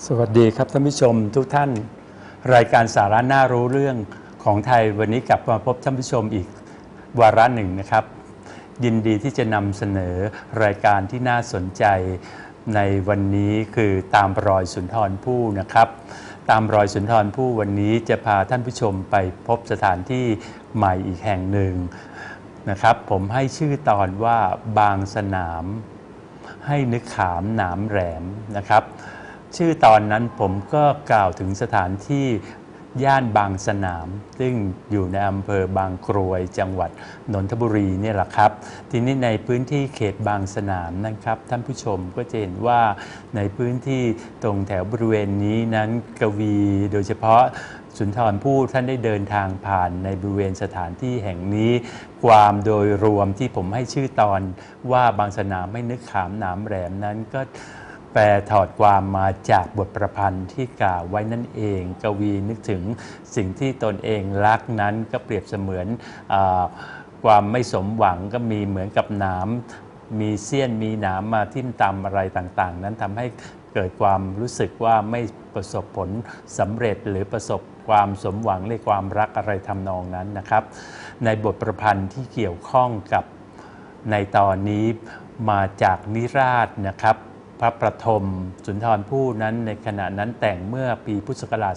สวัสดีครับท่านผู้ชมทุกท่านรายการสาระน่ารู้เรื่องของไทยวันนี้กลับมาพบท่านผู้ชมอีกวาระหนึ่งนะครับยินดีที่จะนำเสนอรายการที่น่าสนใจในวันนี้คือตามรอยสุนทรภู่นะครับตามรอยสุนทรภู่วันนี้จะพาท่านผู้ชมไปพบสถานที่ใหม่อีกแห่งหนึ่งนะครับผมให้ชื่อตอนว่าบางสนามให้นึกขามหนามแหลมนะครับชื่อตอนนั้นผมก็กล่าวถึงสถานที่ย่านบางสนามซึ่งอยู่ในอำเภอบางกรวยจังหวัดนนทบุรีเนี่ยแหละครับทีนี้ในพื้นที่เขตบางสนามนะครับท่านผู้ชมก็จะเห็นว่าในพื้นที่ตรงแถวบริเวณนี้นั้นกวีโดยเฉพาะสุนทรภู่ท่านได้เดินทางผ่านในบริเวณสถานที่แห่งนี้ความโดยรวมที่ผมให้ชื่อตอนว่าบางสนามไม่นึกขามหนามแหลมนั้นก็แปลถอดความมาจากบทประพันธ์ที่กล่าวไว้นั่นเองกวีนึกถึงสิ่งที่ตนเองรักนั้นก็เปรียบเสมือนความไม่สมหวังก็มีเหมือนกับหนามมีเสี้ยนมีหนามมาทิ่มตำอะไรต่างๆนั้นทำให้เกิดความรู้สึกว่าไม่ประสบผลสำเร็จหรือประสบความสมหวังในความรักอะไรทำนองนั้นนะครับในบทประพันธ์ที่เกี่ยวข้องกับในตอนนี้มาจากนิราศนะครับพระประทมสุนทรภู่นั้นในขณะนั้นแต่งเมื่อปีพุทธศักราช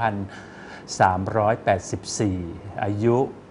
2384 อายุ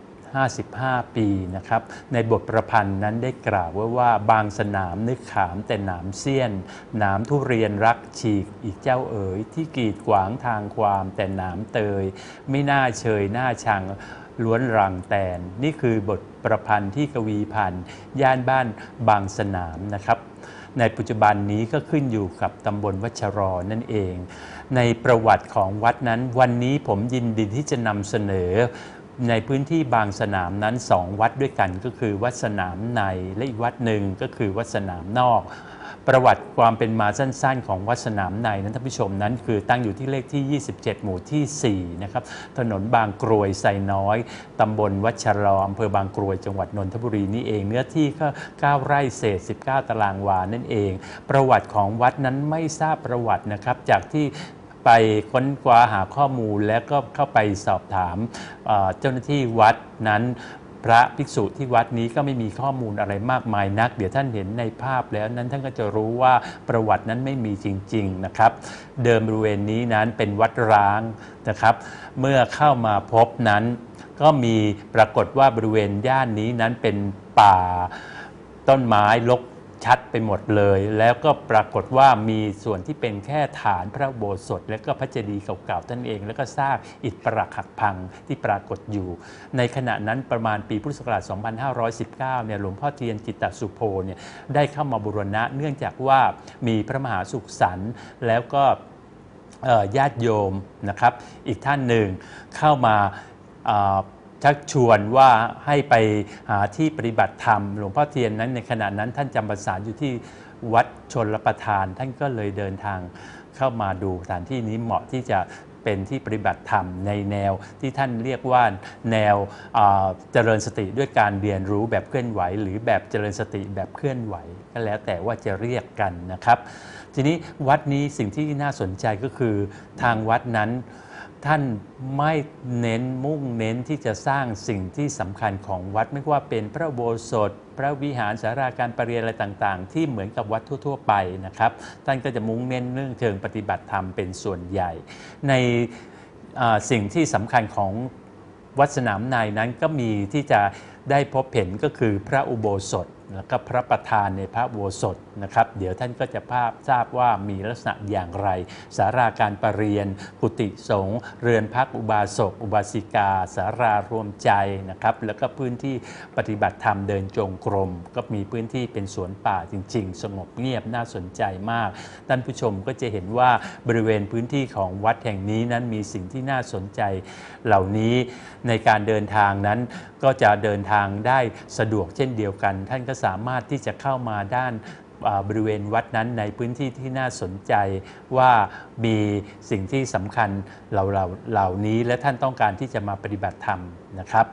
55 ปีนะครับในบทประพันธ์นั้นได้กล่าวไว้ว่าบางสนามนึกขามแต่หนามเสี้ยนหนามทุเรียนรักฉีกอีกเจ้าเอ๋ยที่กีดขวางทางความแต่หนามเตยไม่น่าเชยน่าชังล้วนรังแตนนี่คือบทประพันธ์ที่กวีพันธ์ย่านบ้านบางสนามนะครับในปัจจุบันนี้ก็ขึ้นอยู่กับตำบลวัชรนั่นเองในประวัติของวัดนั้นวันนี้ผมยินดีที่จะนำเสนอในพื้นที่บางสนามนั้น2วัดด้วยกันก็คือวัดสนามในและอีกวัดหนึ่งก็คือวัดสนามนอกประวัติความเป็นมาสั้นๆของวัดสนามในนั้นท่านผู้ชมนั้นคือตั้งอยู่ที่เลขที่ 27 หมู่ที่4นะครับถนนบางกรวยไซน้อยตำบลวัชรอำเภอบางกรวยจังหวัดนนทบุรีนี่เองเนื้อที่ก็9 ไร่เศษ 19 ตารางวานั่นเองประวัติของวัดนั้นไม่ทราบประวัตินะครับจากที่ไปค้นคว้าหาข้อมูลแล้วก็เข้าไปสอบถามเจ้าหน้าที่วัดนั้นพระภิกษุที่วัดนี้ก็ไม่มีข้อมูลอะไรมากมายนักเดี๋ยวท่านเห็นในภาพแล้วนั้นท่านก็จะรู้ว่าประวัตินั้นไม่มีจริงๆนะครับเดิมบริเวณนี้นั้นเป็นวัดร้างนะครับเมื่อเข้ามาพบนั้นก็มีปรากฏว่าบริเวณย่านนี้นั้นเป็นป่าต้นไม้รกชัดไปหมดเลยแล้วก็ปรากฏว่ามีส่วนที่เป็นแค่ฐานพระอุโบสถและก็พระเจดีย์เก่าๆท่านเองแล้วก็ซากอิฐปรักหักพังที่ปรากฏอยู่ในขณะนั้นประมาณปีพุทธศักราช 2519 เนี่ยหลวงพ่อเทียนจิตตสุโภเนี่ยได้เข้ามาบูรณะเนื่องจากว่ามีพระมหาสุขสรรค์แล้วก็ญาติโยมนะครับอีกท่านหนึ่งเข้ามาชักชวนว่าให้ไปหาที่ปฏิบัติธรรมหลวงพ่อเทียนนั้นในขณะนั้นท่านจำพรรษาอยู่ที่วัดชลประทานท่านก็เลยเดินทางเข้ามาดูสถานที่นี้เหมาะที่จะเป็นที่ปฏิบัติธรรมในแนวที่ท่านเรียกว่าแนวเจริญสติด้วยการเรียนรู้แบบเคลื่อนไหวหรือแบบเจริญสติแบบเคลื่อนไหวก็แล้วแต่ว่าจะเรียกกันนะครับทีนี้วัดนี้สิ่งที่น่าสนใจก็คือทางวัดนั้นท่านไม่เน้นมุ่งเน้นที่จะสร้างสิ่งที่สำคัญของวัดไม่ว่าเป็นพระอุโบสถพระวิหารศาลาการประเรียนอะไรต่างๆที่เหมือนกับวัดทั่วๆไปนะครับท่านก็จะมุ่งเน้นเรื่องเชิงปฏิบัติธรรมเป็นส่วนใหญ่ในสิ่งที่สำคัญของวัดสนามในนั้นก็มีที่จะได้พบเห็นก็คือพระอุโบสถแล้วก็พระประธานในพระอุโบสถนะครับเดี๋ยวท่านก็จะทราบว่ามีลักษณะอย่างไรศาลาการประเรียนกุฏิสงฆ์เรือนพักอุบาสกอุบาสิกาศาลารวมใจนะครับแล้วก็พื้นที่ปฏิบัติธรรมเดินจงกรมก็มีพื้นที่เป็นสวนป่าจริงๆสงบเงียบน่าสนใจมากท่านผู้ชมก็จะเห็นว่าบริเวณพื้นที่ของวัดแห่งนี้นั้นมีสิ่งที่น่าสนใจเหล่านี้ในการเดินทางนั้นก็จะเดินทางได้สะดวกเช่นเดียวกันท่านก็สามารถที่จะเข้ามาด้านบริเวณวัดนั้นในพื้นที่ที่น่าสนใจว่ามีสิ่งที่สำคัญเหล่านี้และท่านต้องการที่จะมาปฏิบัติธรรมนะครับ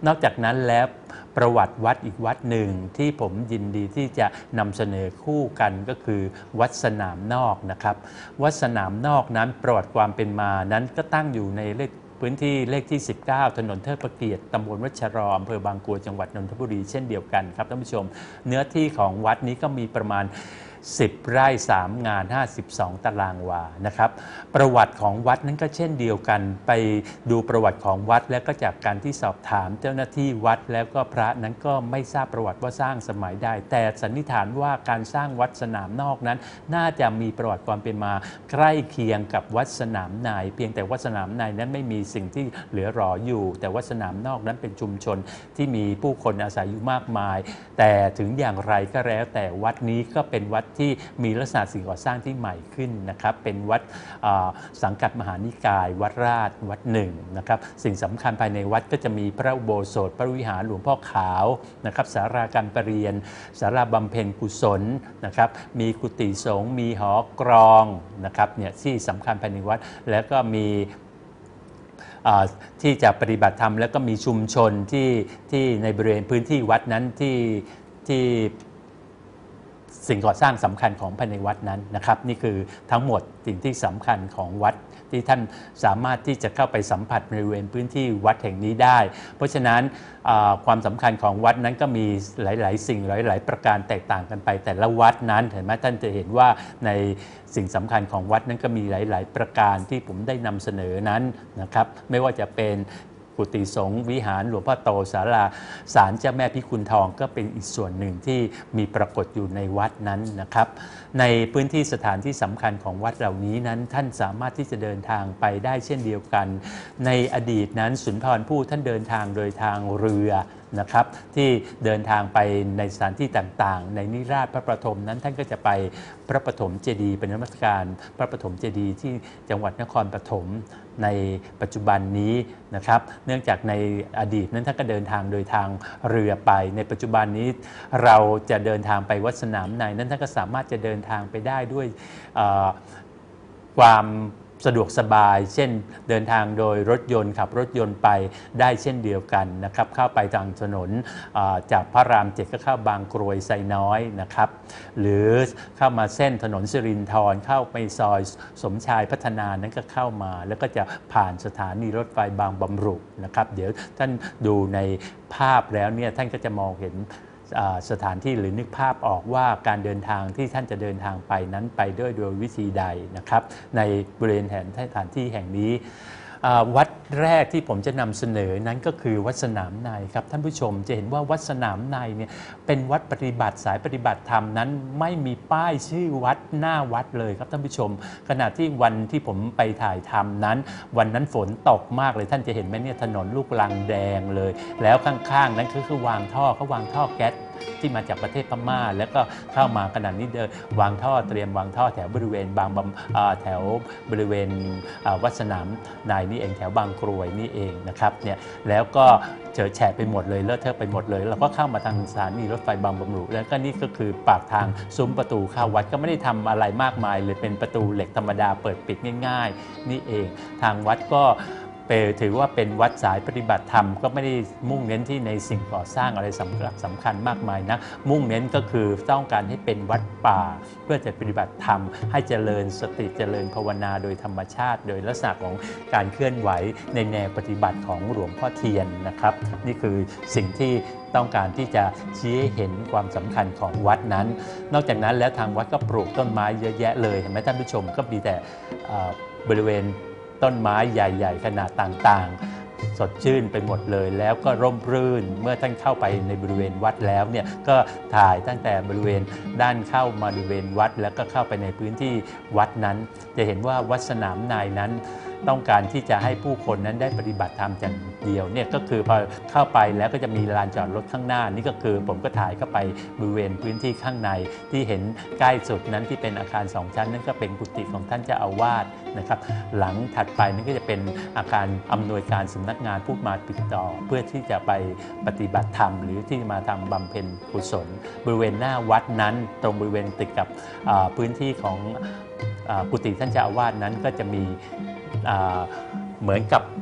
นอกจากนั้นแล้วประวัติวัดอีกวัดหนึ่งที่ผมยินดีที่จะนำเสนอคู่กันก็คือวัดสนามนอกนะครับวัดสนามนอกนั้นประวัติความเป็นมานั้นก็ตั้งอยู่ในพื้นที่เลขที่ 19 ถนนเทิดพระเกียรติตำบลวัชรออำเภอบางกรวยจังหวัดนนทบุรีเช่นเดียวกันครับท่านผู้ชมเนื้อที่ของวัดนี้ก็มีประมาณ10 ไร่ 3 งาน 52 ตารางวานะครับประวัติของวัดนั้นก็เช่นเดียวกันไปดูประวัติของวัดแล้วก็จากการที่สอบถามเจ้าหน้าที่วัดแล้วก็พระนั้นก็ไม่ทราบประวัติว่าสร้างสมัยใดแต่สันนิษฐานว่าการสร้างวัดสนามนอกนั้นน่าจะมีประวัติความเป็นมาใกล้เคียงกับวัดสนามในเพียงแต่วัดสนามในนั้นไม่มีสิ่งที่เหลือรออยู่แต่วัดสนามนอกนั้นเป็นชุมชนที่มีผู้คนอาศัยอยู่มากมายแต่ถึงอย่างไรก็แล้วแต่วัดนี้ก็เป็นวัดที่มีลักษณะสิ่งก่อสร้างที่ใหม่ขึ้นนะครับเป็นวัดสังกัดมหานิกายวัดราชวัดหนึ่งนะครับสิ่งสำคัญภายในวัดก็จะมีพระอุโบสถพระวิหารหลวงพ่อขาวนะครับศาลาการประเรียนศาลาบำเพ็ญกุศลนะครับมีกุฏิสงฆ์มีหอกรองนะครับเนี่ยที่สำคัญภายในวัดแล้วก็มีที่จะปฏิบัติธรรมแล้วก็มีชุมชนที่ในบริเวณพื้นที่วัดนั้นที่สิ่งก่อสร้างสำคัญของภายในวัดนั้นนะครับนี่คือทั้งหมดสิ่งที่สำคัญของวัดที่ท่านสามารถที่จะเข้าไปสัมผัสบริเวณพื้นที่วัดแห่งนี้ได้เพราะฉะนั้นความสำคัญของวัดนั้นก็มีหลายๆสิ่งหลายๆประการแตกต่างกันไปแต่ละวัดนั้นเห็นไหมท่านจะเห็นว่าในสิ่งสำคัญของวัดนั้นก็มีหลายๆประการที่ผมได้นำเสนอนั้นนะครับไม่ว่าจะเป็นกุฏิสงฆ์วิหารหลวงพ่อโตศาลาศาลเจ้าแม่พิกุลทองก็เป็นอีกส่วนหนึ่งที่มีปรากฏอยู่ในวัดนั้นนะครับในพื้นที่สถานที่สำคัญของวัดเหล่านี้นั้นท่านสามารถที่จะเดินทางไปได้เช่นเดียวกันในอดีตนั้นสุนทรภู่ท่านเดินทางโดยทางเรือนะครับที่เดินทางไปในสถานที่ต่างๆในนิราชพระประถมนั้นท่านก็จะไปพระปฐมเจดีย์เป็นนมัสการพระปฐมเจดีย์ที่จังหวัดนครปฐมในปัจจุบันนี้นะครับเนื่องจากในอดีตนั้นท่านก็เดินทางโดยทางเรือไปในปัจจุบันนี้เราจะเดินทางไปวัดสนามในนั้นท่านก็สามารถจะเดินทางไปได้ด้วยความสะดวกสบายเช่นเดินทางโดยรถยนต์ขับรถยนต์ไปได้เช่นเดียวกันนะครับเข้าไปทางถนนจากพระราม7ก็เข้าบางกรวยไซน้อยนะครับหรือเข้ามาเส้นถนนสิรินธรเข้าไปซอยสมชายพัฒนานั้นก็เข้ามาแล้วก็จะผ่านสถานีรถไฟบางบำรุนะครับเดี๋ยวท่านดูในภาพแล้วเนี่ยท่านก็จะมองเห็นสถานที่หรือนึกภาพออกว่าการเดินทางที่ท่านจะเดินทางไปนั้นไปโดยวิธีใดนะครับในบริเวณสถานที่แห่งนี้วัดแรกที่ผมจะนำเสนอนั้นก็คือวัดสนามในครับท่านผู้ชมจะเห็นว่าวัดสนามในเนี่ยเป็นวัดปฏิบัติสายปฏิบัติธรรมนั้นไม่มีป้ายชื่อวัดหน้าวัดเลยครับท่านผู้ชมขณะที่วันที่ผมไปถ่ายทำนั้นวันนั้นฝนตกมากเลยท่านจะเห็นไหมเนี่ยถนนลูกรังแดงเลยแล้วข้างๆนั้นคือวางท่อเขาวางท่อแก๊สที่มาจากประเทศพม่าแล้วก็เข้ามาขนาดนี้วางท่อเตรียมวางท่อแถวบริเวณแถวบริเวณวัดสนามในนี่เองแถวบางกรวยนี่เองนะครับเนี่ยแล้วก็เจอแฉะไปหมดเลยเลอะเทอะไปหมดเลยเราก็เข้ามาทางสถานีรถไฟบางบำรุแล้วก็นี่ก็คือปากทางซุ้มประตูเข้าวัดก็ไม่ได้ทำอะไรมากมายเลยเป็นประตูเหล็กธรรมดาเปิดปิดง่ายๆนี่เองทางวัดก็ถือว่าเป็นวัดสายปฏิบัติธรรมก็ไม่ได้มุ่งเน้นที่ในสิ่งก่อสร้างอะไรสำคัญมากมายนะมุ่งเน้นก็คือต้องการให้เป็นวัดป่าเพื่อจะปฏิบัติธรรมให้เจริญสติเจริญภาวนาโดยธรรมชาติโดยลักษณะของการเคลื่อนไหวในแนวปฏิบัติของหลวงพ่อเทียนนะครับนี่คือสิ่งที่ต้องการที่จะชี้ให้เห็นความสำคัญของวัดนั้นนอกจากนั้นแล้วทางวัดก็ปลูกต้นไม้เยอะแยะเลยเห็นไหมท่านผู้ชมก็มีแต่บริเวณต้นไม้ใหญ่ๆขนาดต่างๆสดชื่นไปหมดเลยแล้วก็ร่มรื่นเมื่อท่านเข้าไปในบริเวณวัดแล้วเนี่ยก็ถ่ายตั้งแต่บริเวณด้านเข้ามาบริเวณวัดแล้วก็เข้าไปในพื้นที่วัดนั้นจะเห็นว่าวัดสนามในนั้นต้องการที่จะให้ผู้คนนั้นได้ปฏิบัติธรรมอย่างเดียวเนี่ยก็คือพอเข้าไปแล้วก็จะมีลานจอดรถข้างหน้านี่ก็คือผมก็ถ่ายเข้าไปบริเวณพื้นที่ข้างในที่เห็นใกล้สุดนั้นที่เป็นอาคาร2ชั้นนั่นก็เป็นกุฏิของท่านเจ้าอาวาสนะครับหลังถัดไปนั่นก็จะเป็นอาคารอำนวยการสำนักงานผู้มาติดต่อเพื่อที่จะไปปฏิบัติธรรมหรือที่มาทำบำเพ็ญกุศลบริเวณหน้าวัดนั้นตรงบริเวณติดกับพื้นที่ของกุฏิท่านเจ้าอาวาสนั้นก็จะมีเหมือนกับ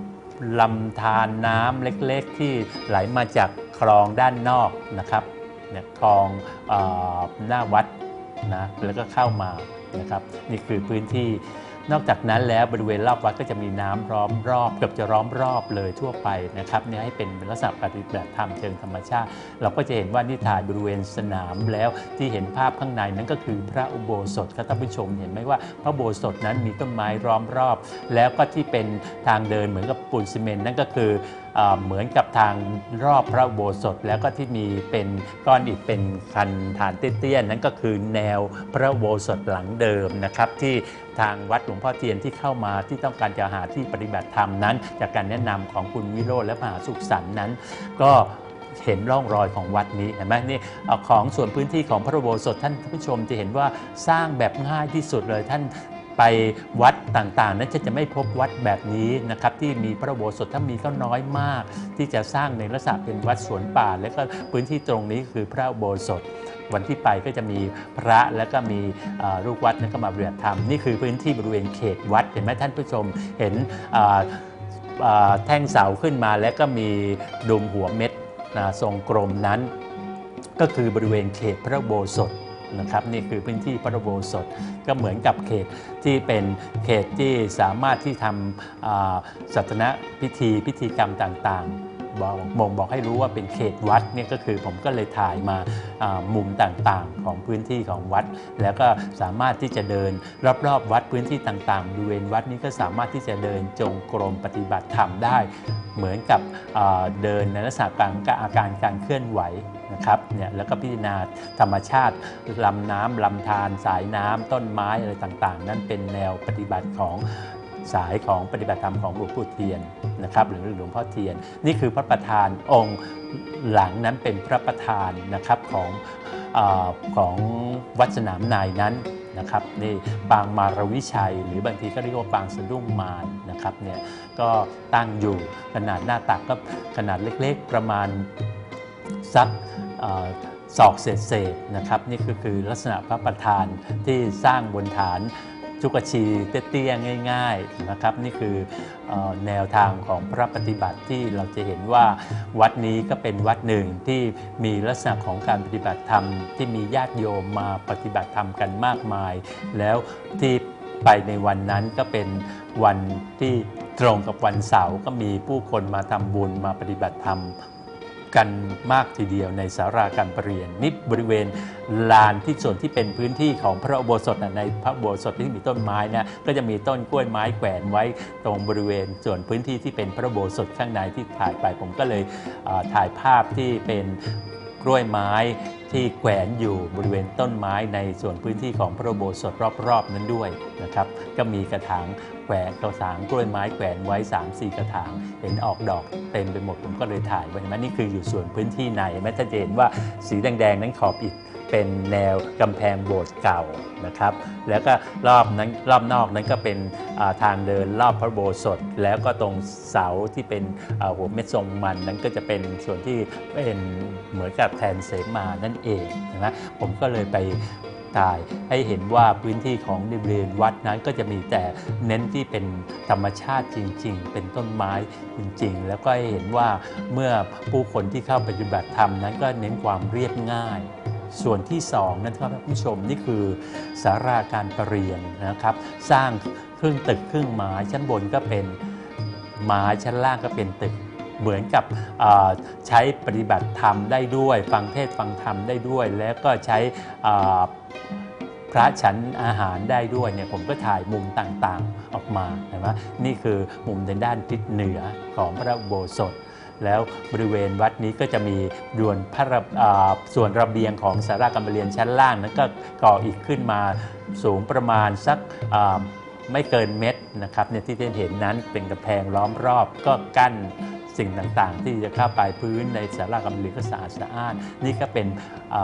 ลำธารน้ำเล็กๆที่ไหลมาจากคลองด้านนอกนะครับเนี่ยคลองหน้าวัดนะแล้วก็เข้ามานะครับนี่คือพื้นที่นอกจากนั้นแล้วบริเวณรอบวัดก็จะมีน้ำล้อมรอบเกือบจะล้อมรอบเลยทั่วไปนะครับเนี่ยให้เป็นลักษณะปฏิบัติธรรมเชิงธรรมชาติเราก็จะเห็นว่านี่ถ่ายบริเวณสนามแล้วที่เห็นภาพข้างในนั้นก็คือพระอุโบสถครับท่านผู้ชมเห็นไหมว่าพระอุโบสถนั้นมีต้นไม้ล้อมรอบแล้วก็ที่เป็นทางเดินเหมือนกับปูนซีเมนต์นั่นก็คือเหมือนกับทางรอบพระอุโบสถแล้วก็ที่มีเป็นก้อนอิฐเป็นคันฐานเตี้ยๆนั้นก็คือแนวพระอุโบสถหลังเดิมนะครับที่ทางวัดหลวงพ่อเทียนที่เข้ามาที่ต้องการจะหาที่ปฏิบัติธรรมนั้นจากการแนะนำของคุณวิโรจน์และมหาสุขสันต์นั้นก็เห็นร่องรอยของวัดนี้เห็นไหมนี่ของส่วนพื้นที่ของพระอุโบสถท่านผู้ชมจะเห็นว่าสร้างแบบง่ายที่สุดเลยท่านไปวัดต่างๆนั้นจะไม่พบวัดแบบนี้นะครับที่มีพระอุโบสถถ้ามีก็น้อยมากที่จะสร้างในลักษณะเป็นวัดสวนป่าและก็พื้นที่ตรงนี้คือพระอุโบสถวันที่ไปก็จะมีพระแล้วก็มีลูกวัดนั้นก็มาปฏิบัติธรรมนี่คือพื้นที่บริเวณเขตวัดเห็นไหมท่านผู้ชมเห็นแท่งเสาขึ้นมาแล้วก็มีดุมหัวเม็ดทรงกลมนั้นก็คือบริเวณเขตพระอุโบสถนะครับนี่คือพื้นที่พระอุโบสถก็เหมือนกับเขตที่เป็นเขตที่สามารถที่ทำศาสนพิธีกรรมต่างๆบอกให้รู้ว่าเป็นเขตวัดเนี่ยก็คือผมก็เลยถ่ายมามุมต่างๆของพื้นที่ของวัดแล้วก็สามารถที่จะเดินรอบๆวัดพื้นที่ต่างๆบริเวณวัดนี้ก็สามารถที่จะเดินจงกรมปฏิบัติธรรมได้เหมือนกับเดินในลักษณะอาการการเคลื่อนไหวนะครับเนี่ยแล้วก็พิจารณาธรรมชาติลำน้ำลำธารสายน้ำต้นไม้อะไรต่างๆนั้นเป็นแนวปฏิบัติของสายของปฏิบัติธรรมของหลวงปู่เทียนนะครับหรือหลวงพ่อเทียนนี่คือพระประธานองค์หลังนั้นเป็นพระประธานนะครับของวัดสนามนายนั้นนะครับนี่ปางมารวิชัยหรือบางทีก็เรียกว่าปางสะดุ้งมารนะครับเนี่ยก็ตั้งอยู่ขนาดหน้าตักก็ขนาดเล็กๆประมาณสักศอกเศษๆนะครับนี่คือลักษณะพระประธานที่สร้างบนฐานจุกชีเตี้ยๆง่ายๆนะครับนี่คือแนวทางของพระปฏิบัติที่เราจะเห็นว่าวัดนี้ก็เป็นวัดหนึ่งที่มีลักษณะของการปฏิบัติธรรมที่มีญาติโยมมาปฏิบัติธรรมกันมากมายแล้วที่ไปในวันนั้นก็เป็นวันที่ตรงกับวันเสาร์ก็มีผู้คนมาทำบุญมาปฏิบัติธรรมกันมากทีเดียวในศาลาการประเรียนนี่บริเวณลานที่ส่วนที่เป็นพื้นที่ของพระอุโบสถในพระอุโบสถที่มีต้นไม้เนี่ยก็จะมีต้นกล้วยไม้แขวนไว้ตรงบริเวณส่วนพื้นที่ที่เป็นพระอุโบสถข้างในที่ถ่ายไปผมก็เลยถ่ายภาพที่เป็นกล้วยไม้ที่แขวนอยู่บริเวณต้นไม้ในส่วนพื้นที่ของพระอุโบสถรอบๆนั้นด้วยนะครับก็มีกระถางแขวนกระถางกล้วยไม้แขวนไว้ 3-4 กระถางเห็นออกดอกเต็มไปหมดผมก็เลยถ่ายไว้นะนี่คืออยู่ส่วนพื้นที่ในแม้จะเห็นว่าสีแดงๆนั้นขอบอิฐเป็นแนวกำแพงโบสถ์เก่านะครับแล้วก็รอบนอกนั้นก็เป็นทางเดินรอบพระอุโบสถแล้วก็ตรงเสาที่เป็นหัวเม็ดทรงมันนั้นก็จะเป็นส่วนที่เป็นเหมือนกับแทนเสมานั่นเองนะผมก็เลยไปถ่ายให้เห็นว่าพื้นที่ของบริเวณวัดนั้นก็จะมีแต่เน้นที่เป็นธรรมชาติจริงๆเป็นต้นไม้จริงๆแล้วก็ให้เห็นว่าเมื่อผู้คนที่เข้าปฏิบัติธรรมนั้นก็เน้นความเรียบง่ายส่วนที่2นั้นครับท่านผู้ชมนี่คือศาลาการประเรียนนะครับสร้างครึ่งตึกครึ่งไม้ชั้นบนก็เป็นไม้ชั้นล่างก็เป็นตึกเหมือนกับใช้ปฏิบัติธรรมได้ด้วยฟังเทศน์ฟังธรรมได้ด้วยแล้วก็ใช้พระฉันอาหารได้ด้วยเนี่ยผมก็ถ่ายมุมต่างๆออกมาเห็นไหมนี่คือมุมในด้านทิศเหนือของพระอุโบสถแล้วบริเวณวัดนี้ก็จะมีส่วนระเบียงของศาลาการประเรียนชั้นล่างนั้นก็ก่ออีกขึ้นมาสูงประมาณสักไม่เกินเมตรนะครับเนี่ยที่เห็นนั้นเป็นกำแพงล้อมรอบก็กั้นสิ่งต่างๆที่จะเข้าไปพื้นในศาลาการประเรียนก็สะอาดสะอ้านนี่ก็เป็น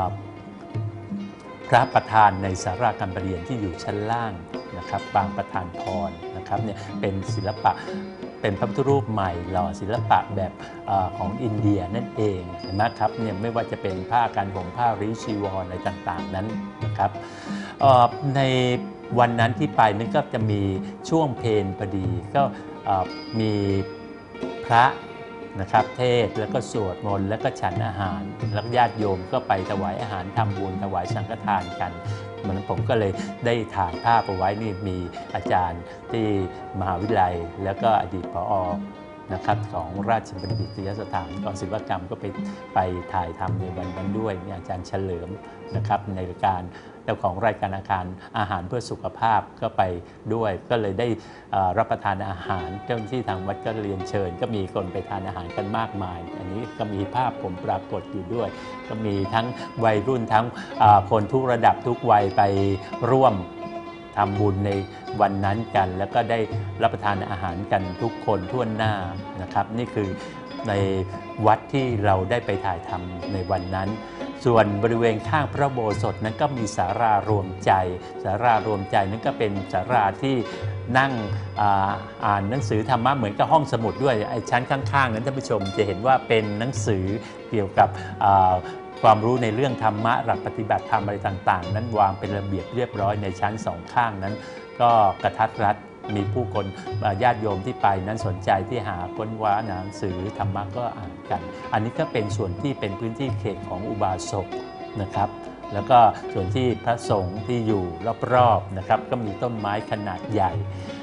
พระประธานในศาลาการประเรียนที่อยู่ชั้นล่างนะครับปางประธานพรนะครับเนี่ยเป็นศิลปะเป็นพระพุทธรูปใหม่หล่อศิลปะแบบของอินเดียนั่นเองเห็นไหมครับเนี่ยไม่ว่าจะเป็นผ้าการห่มผ้าริชีวรอะไรต่างๆนั้นนะครับในวันนั้นที่ไปนั่นก็จะมีช่วงเพลพอดีก็มีพระนะครับเทศแล้วก็สวดมนต์แล้วก็ฉันอาหารแล้วญาติโยมก็ไปถวายอาหารทำบุญถวายสังฆทานกันมันผมก็เลยได้ถ่ายภาพเอาไว้นี่มีอาจารย์ที่มหาวิทยาลัยแล้วก็อดีตผอ.นะครับของราชบัณฑิตยสถานกองศิลปกรรมก็ไปถ่ายทำในวันนั้นด้วยมีอาจารย์เฉลิมนะครับในรายการเจ้าของรายการอาหารเพื่อสุขภาพก็ไปด้วยก็เลยได้รับประทานอาหารเจ้าหน้าที่ทางวัดก็เรียนเชิญก็มีคนไปทานอาหารกันมากมายอันนี้ก็มีภาพผมปรากฏอยู่ด้วยก็มีทั้งวัยรุ่นทั้งคนทุกระดับทุกวัยไปร่วมทำบุญในวันนั้นกันแล้วก็ได้รับประทานอาหารกันทุกคนทั่วหน้านะครับนี่คือในวัดที่เราได้ไปถ่ายทำในวันนั้นส่วนบริเวณข้างพระอุโบสถนั้นก็มีศาลารวมใจศาลารวมใจนั้นก็เป็นศาลาที่นั่งอ่านหนังสือธรรมะเหมือนกับห้องสมุดด้วยไอ้ชั้นข้างๆนั้นท่านผู้ชมจะเห็นว่าเป็นหนังสือเกี่ยวกับความรู้ในเรื่องธรรมะหลักปฏิบัติธรรมอะไรต่างๆนั้นวางเป็นระเบียบเรียบร้อยในชั้นสองข้างนั้นก็กระทัดรัดมีผู้คนญาติโยมที่ไปนั้นสนใจที่หาค้นคว้าหนังสือธรรมะก็อ่านกันอันนี้ก็เป็นส่วนที่เป็นพื้นที่เขตของอุบาสกนะครับแล้วก็ส่วนที่พระสงฆ์ที่อยู่รอบๆนะครับก็มีต้นไม้ขนาดใหญ่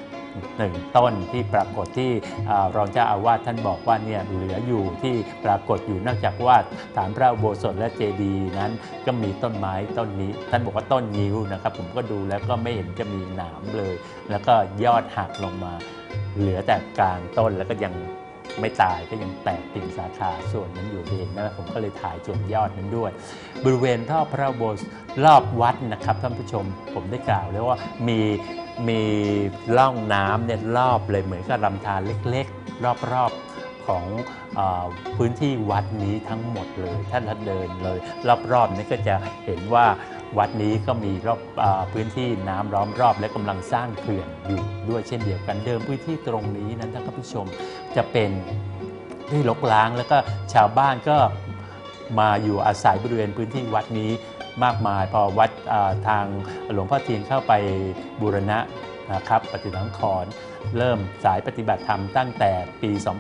1 ต้นที่ปรากฏที่รองเจ้าอาวาสท่านบอกว่าเนี่ยเหลืออยู่ที่ปรากฏอยู่นอกจากว่าฐานพระอุโบสถและเจดีย์นั้นก็มีต้นไม้ต้นนี้ท่านบอกว่าต้นงิ้วนะครับผมก็ดูแล้วก็ไม่เห็นจะมีหนามเลยแล้วก็ยอดหักลงมาเหลือแต่กลางต้นแล้วก็ยังไม่ตายก็ยังแตกกิ่งสาขาส่วนนั้นอยู่เห็นนะผมก็เลยถ่ายส่วนยอดนั้นด้วยบริเวณรอบพระอุโบสถรอบวัดนะครับท่านผู้ชมผมได้กล่าวแล้วว่ามีร่องน้ำเนี่ยรอบเลยเหมือนกับลำธารเล็กๆรอบๆของพื้นที่วัดนี้ทั้งหมดเลยท่านเดินเลยรอบๆนี้ก็จะเห็นว่าวัดนี้ก็มีรอบพื้นที่น้ำล้อมรอบและกำลังสร้างเขื่อนอยู่ด้วยเช่นเดียวกันเดิมพื้นที่ตรงนี้นั้นท่านผู้ชมจะเป็นที่รกร้างแล้วก็ชาวบ้านก็มาอยู่อาศัยบริเวณพื้นที่วัดนี้มากมายพอวัดทางหลวงพ่อเทียนเข้าไปบูรณะนะครับปฏิสังขรณ์เริ่มสายปฏิบัติธรรมตั้งแต่ปี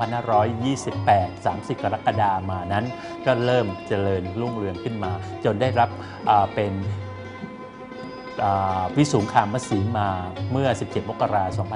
2528 30 กรกฎาคมมานั้นก็เริ่มเจริญรุ่งเรืองขึ้นมาจนได้รับเป็นวิสุงคามสีมาเมื่อ 17 มกราคม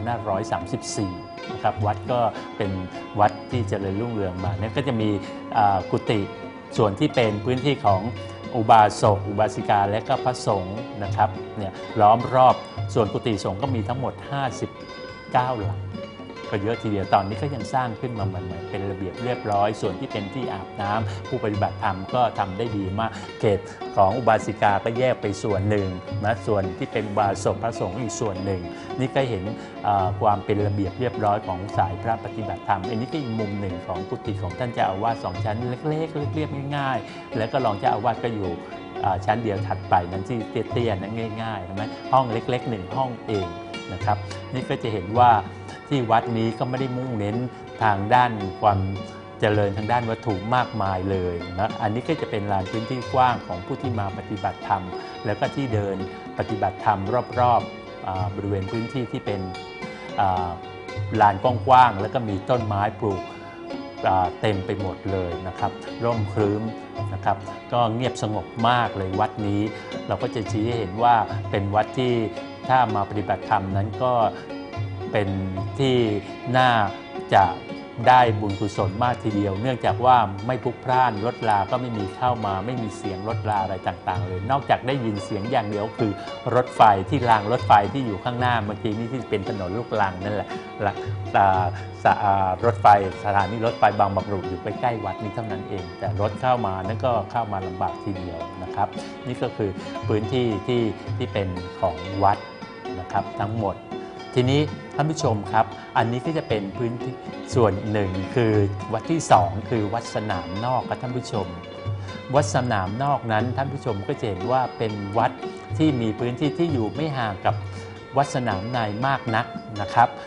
2534 นะครับวัดก็เป็นวัดที่เจริญรุ่งเรืองมานั้นก็จะมีกุฏิส่วนที่เป็นพื้นที่ของอุบาสกอุบาสิกาและก็พระสงฆ์นะครับเนี่ยล้อมรอบส่วนกุฏิสงฆ์ก็มีทั้งหมด59 หลังก็เยอะทีเดียวตอนนี้ก็ยังสร้างขึ้นมาใหม่ๆเป็นระเบียบเรียบร้อยส่วนที่เป็นที่อาบน้ำผู้ปฏิบัติธรรมก็ทำได้ดีมากเขตของอุบาสิกาก็แยกไปส่วนหนึ่งนะส่วนที่เป็นอุบาสกพระสงฆ์อีกส่วนหนึ่งนี่ก็เห็นความเป็นระเบียบเรียบร้อยของสายพระปฏิบัติธรรมอันนี้ก็อีกมุมหนึ่งของกุฏิของท่านเจ้าอาวาส2 ชั้นเล็กๆเรียบๆง่ายๆแล้วก็รองเจ้าอาวาสก็อยู่ชั้นเดียวถัดไปนั้นที่เตี้ยๆนั้นง่ายๆใช่ไหมห้องเล็กๆ1 ห้องเองนะครับนี่ก็จะเห็นว่าที่วัดนี้ก็ไม่ได้มุ่งเน้นทางด้านความเจริญทางด้านวัตถุมากมายเลยนะอันนี้ก็จะเป็นลานพื้นที่กว้างของผู้ที่มาปฏิบัติธรรมแล้วก็ที่เดินปฏิบัติธรรมรอบๆบริเวณพื้นที่ที่เป็นลานกว้างๆแล้วก็มีต้นไม้ปลูกเต็มไปหมดเลยนะครับร่มครึ้มนะครับก็เงียบสงบมากเลยวัดนี้เราก็จะชี้ให้เห็นว่าเป็นวัดที่ถ้ามาปฏิบัติธรรมนั้นก็เป็นที่น่าจะได้บุญกุศลมากทีเดียวเนื่องจากว่าไม่พลุกพล่านรถราก็ไม่มีเข้ามาไม่มีเสียงรถราอะไรต่างๆเลยนอกจากได้ยินเสียงอย่างเดียวคือรถไฟที่รางรถไฟที่อยู่ข้างหน้าเมื่อกี้นี้ที่เป็นถนนลูกรังนั่นแหละรถไฟสถานีรถไฟบางบำรุอยู่ใกล้ๆวัดนี้เท่านั้นเองแต่รถเข้ามานั่นก็เข้ามาลำบากทีเดียวนะครับนี่ก็คือพื้นที่ที่เป็นของวัดนะครับทั้งหมดทีนี้ท่านผู้ชมครับอันนี้ก็จะเป็นพื้นที่ส่วนหนึ่งคือวัดที่2คือวัดสนามนอกครับท่านผู้ชมวัดสนามนอกนั้นท่านผู้ชมก็จะเห็นว่าเป็นวัดที่มีพื้นที่ที่อยู่ไม่ห่างกับวัดสนามในมากนักนะครับ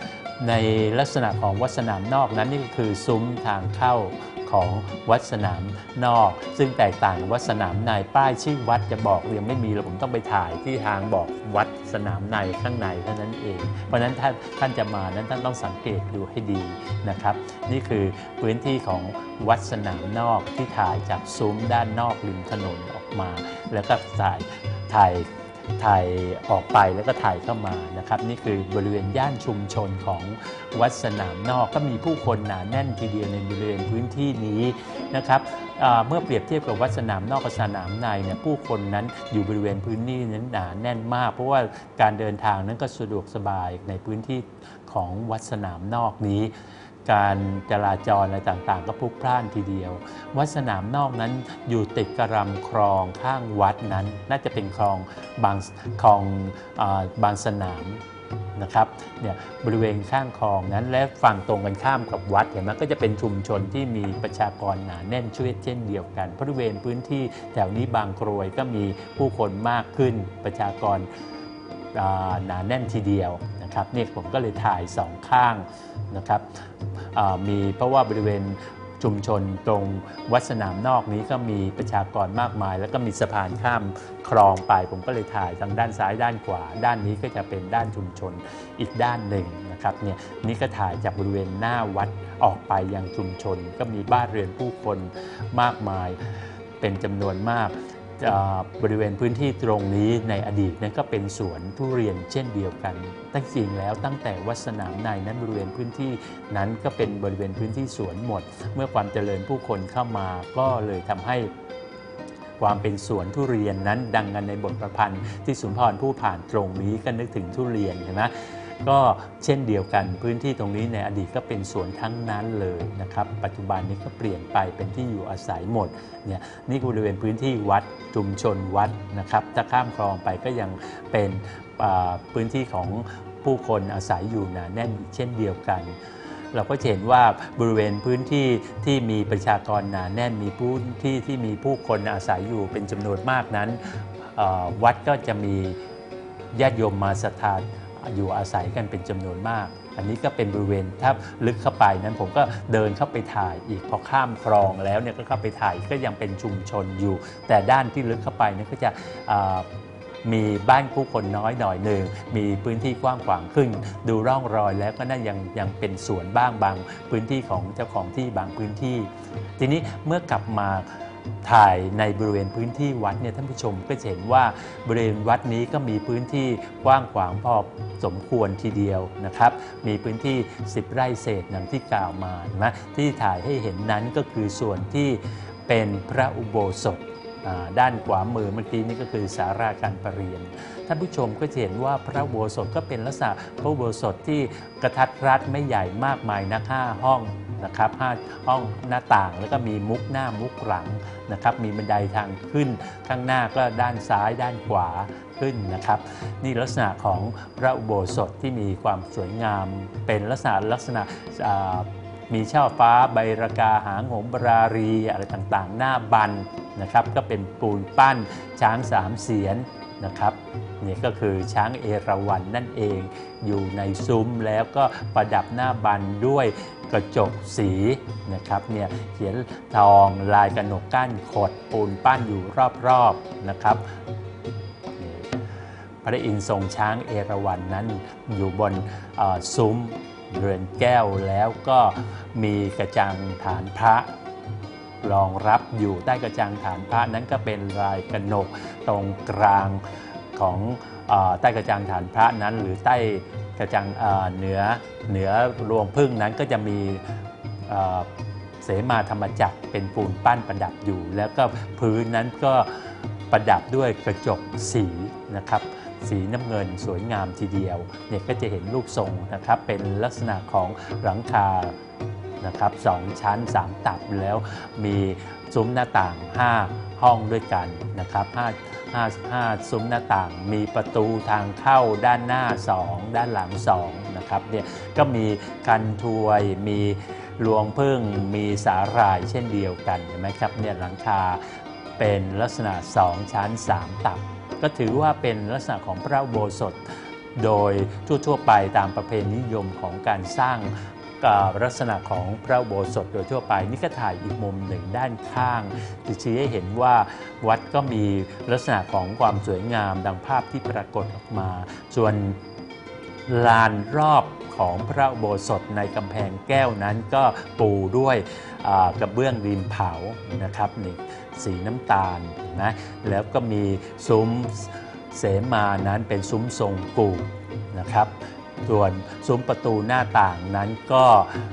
ในลักษณะของวัดสนามนอกนั้นนี่ก็คือซุ้มทางเข้าของวัดสนามนอกซึ่งแตกต่างกับวัดสนามในป้ายชื่อวัดจะบอกยังไม่มีแล้วผมต้องไปถ่ายที่ทางบอกวัดสนามในข้างในเท่านั้นเองเพราะฉะนั้นท่านจะมานั้นท่านต้องสังเกตดูให้ดีนะครับนี่คือพื้นที่ของวัดสนามนอกที่ถ่ายจากซุ้มด้านนอกริมถนนออกมาแล้วก็ถ่ายออกไปแล้วก็ถ่ายเข้ามานะครับนี่คือบริเวณย่านชุมชนของวัดสนามนอกก็มีผู้คนหนาแน่นทีเดียวในบริเวณพื้นที่นี้นะครับเมื่อเปรียบเทียบกับวัดสนามนอกกับสนามในเนี่ยผู้คนนั้นอยู่บริเวณพื้นที่นั้นหนาแน่นมากเพราะว่าการเดินทางนั้นก็สะดวกสบายในพื้นที่ของวัดสนามนอกนี้การจราจรอะไรต่างๆก็พลุกพล่านทีเดียววัดสนามนอกนั้นอยู่ติดกับลำคลองข้างวัดนั้นน่าจะเป็นคลองบางสนามนะครับเนี่ยบริเวณข้างคลองนั้นและฝั่งตรงกันข้ามกับวัดเห็นไหมก็จะเป็นชุมชนที่มีประชากรหนาแน่นเช่นเดียวกันบริเวณพื้นที่แถวนี้บางกรวยก็มีผู้คนมากขึ้นประชากรหนาแน่นทีเดียวนะครับนี่ผมก็เลยถ่ายสองข้างนะครับมีเพราะว่าบริเวณชุมชนตรงวัดสนามนอกนี้ก็มีประชากรมากมายแล้วก็มีสะพานข้ามคลองไปผมก็เลยถ่ายทางด้านซ้ายด้านขวาด้านนี้ก็จะเป็นด้านชุมชนอีกด้านหนึ่งนะครับเนี่ยนี่ก็ถ่ายจากบริเวณหน้าวัดออกไปยังชุมชนก็มีบ้านเรือนผู้คนมากมายเป็นจำนวนมากบริเวณพื้นที่ตรงนี้ในอดีตนั้นก็เป็นสวนทุเรียนเช่นเดียวกันตั้งจริงแล้วตั้งแต่วัดสนามในนั้นบริเวณพื้นที่นั้นก็เป็นบริเวณพื้นที่สวนหมดเมื่อความเจริญผู้คนเข้ามาก็เลยทำให้ความเป็นสวนทุเรียนนั้นดังกันในบทประพันธ์ที่สุนทรภู่ผ่านตรงนี้ก็นึกถึงทุเรียนเห็นไหมก็เช่นเดียวกันพื้นที่ตรงนี้ในอดีตก็เป็นสวนทั้งนั้นเลยนะครับปัจจุบันนี้ก็เปลี่ยนไปเป็นที่อยู่อาศัยหมดเนี่ยนี่บริเวณพื้นที่วัดชุมชนวัดนะครับถ้าข้ามคลองไปก็ยังเป็นพื้นที่ของผู้คนอาศัยอยู่หนาแน่นอีกเช่นเดียวกันเราก็เห็นว่าบริเวณพื้นที่ที่มีประชากรหนาแน่นมีพื้นที่ที่มีผู้คนอาศัยอยู่เป็นจำนวนมากนั้นวัดก็จะมีญาติโยมมาศรัทธาอยู่อาศัยกันเป็นจำนวนมากอันนี้ก็เป็นบริเวณถ้าลึกเข้าไปนั้นผมก็เดินเข้าไปถ่ายอีกพอข้ามคลองแล้วเนี่ยก็เข้าไปถ่ายก็ยังเป็นชุมชนอยู่แต่ด้านที่ลึกเข้าไปเนี่ยก็จะมีบ้านผู้คนน้อยหน่อยหนึ่งมีพื้นที่กว้างขวางขึ้นดูร่องรอยแล้วก็น่ายังเป็นสวนบ้างบางพื้นที่ของเจ้าของที่บางพื้นที่ทีนี้เมื่อกลับมาถ่ายในบริเวณพื้นที่วัดเนี่ยท่านผู้ชมก็จะเห็นว่าบริเวณวัดนี้ก็มีพื้นที่กว้างขวางพอสมควรทีเดียวนะครับมีพื้นที่10 ไร่เศษอย่างที่กล่าวมานะที่ถ่ายให้เห็นนั้นก็คือส่วนที่เป็นพระอุโบสถด้านขวามือเมื่อกี้นี่ก็คือศาลาการประเรียนท่านผู้ชมก็จะเห็นว่าพระอุโบสถก็เป็นลักษณะพระอุโบสถที่กระทัดรัดไม่ใหญ่มากมายนัก5 ห้องนะครับ5 ห้องหน้าต่างแล้วก็มีมุกหน้ามุกหลังนะครับมีบันไดทางขึ้นข้างหน้าก็ด้านซ้ายด้านขวาขึ้นนะครับนี่ลักษณะของพระอุโบสถที่มีความสวยงามเป็นลักษณะมีช่อฟ้าใบระกาหางหงบรารีอะไรต่างๆหน้าบันนะครับก็เป็นปูนปั้นช้าง3 เสียนนะครับนี่ก็คือช้างเอราวัณ นั่นเองอยู่ในซุ้มแล้วก็ประดับหน้าบันด้วยกระจกสีนะครับเนี่ยเขียนทองลายกระหนกก้านขดปูนปั้นอยู่รอบๆนะครับพระอินทร์ทรงช้างเอราวัณ นั้นอยู่บนซุ้มเรือนแก้วแล้วก็มีกระจังฐานพระรองรับอยู่ใต้กระจังฐานพระนั้นก็เป็นลายกระหนกตรงกลางของใต้กระจังฐานพระนั้นหรือใต้กระจังเหนือรวงพึ่งนั้นก็จะมีเสมาธรรมจักรเป็นปูนปั้นประดับอยู่แล้วก็พื้นนั้นก็ประดับด้วยกระจกสีนะครับสีน้ำเงินสวยงามทีเดียวเนี่ยก็จะเห็นรูปทรงนะครับเป็นลักษณะของหลังคานะครับ2 ชั้น 3 ตับแล้วมีซุ้มหน้าต่าง 5 ห้องด้วยกันนะครับ5ซุ้มหน้าต่างมีประตูทางเข้าด้านหน้า2ด้านหลัง2นะครับเนี่ยก็มีกันทวยมีรวงพึ่งมีสาหร่ายเช่นเดียวกันเห็นไหมครับเนี่ยหลังคาเป็นลักษณะ2 ชั้น 3 ตับก็ถือว่าเป็นลักษณะของพระอุโบสถโดยทั่วๆไปตามประเพณีนิยมของการสร้างลักษณะของพระอุโบสถโดยทั่วไปนี่ก็ถ่ายอีกมุมหนึ่งด้านข้างจะชี้ให้เห็นว่าวัดก็มีลักษณะของความสวยงามดังภาพที่ปรากฏออกมาส่วนลานรอบของพระอุโบสถในกำแพงแก้วนั้นก็ปูด้วยกระเบื้องดินเผานะครับนี่สีน้ำตาลนะแล้วก็มีซุ้มเสมานั้นเป็นซุ้มทรงกู่นะครับส่วนซุ้มประตูหน้าต่างนั้นก็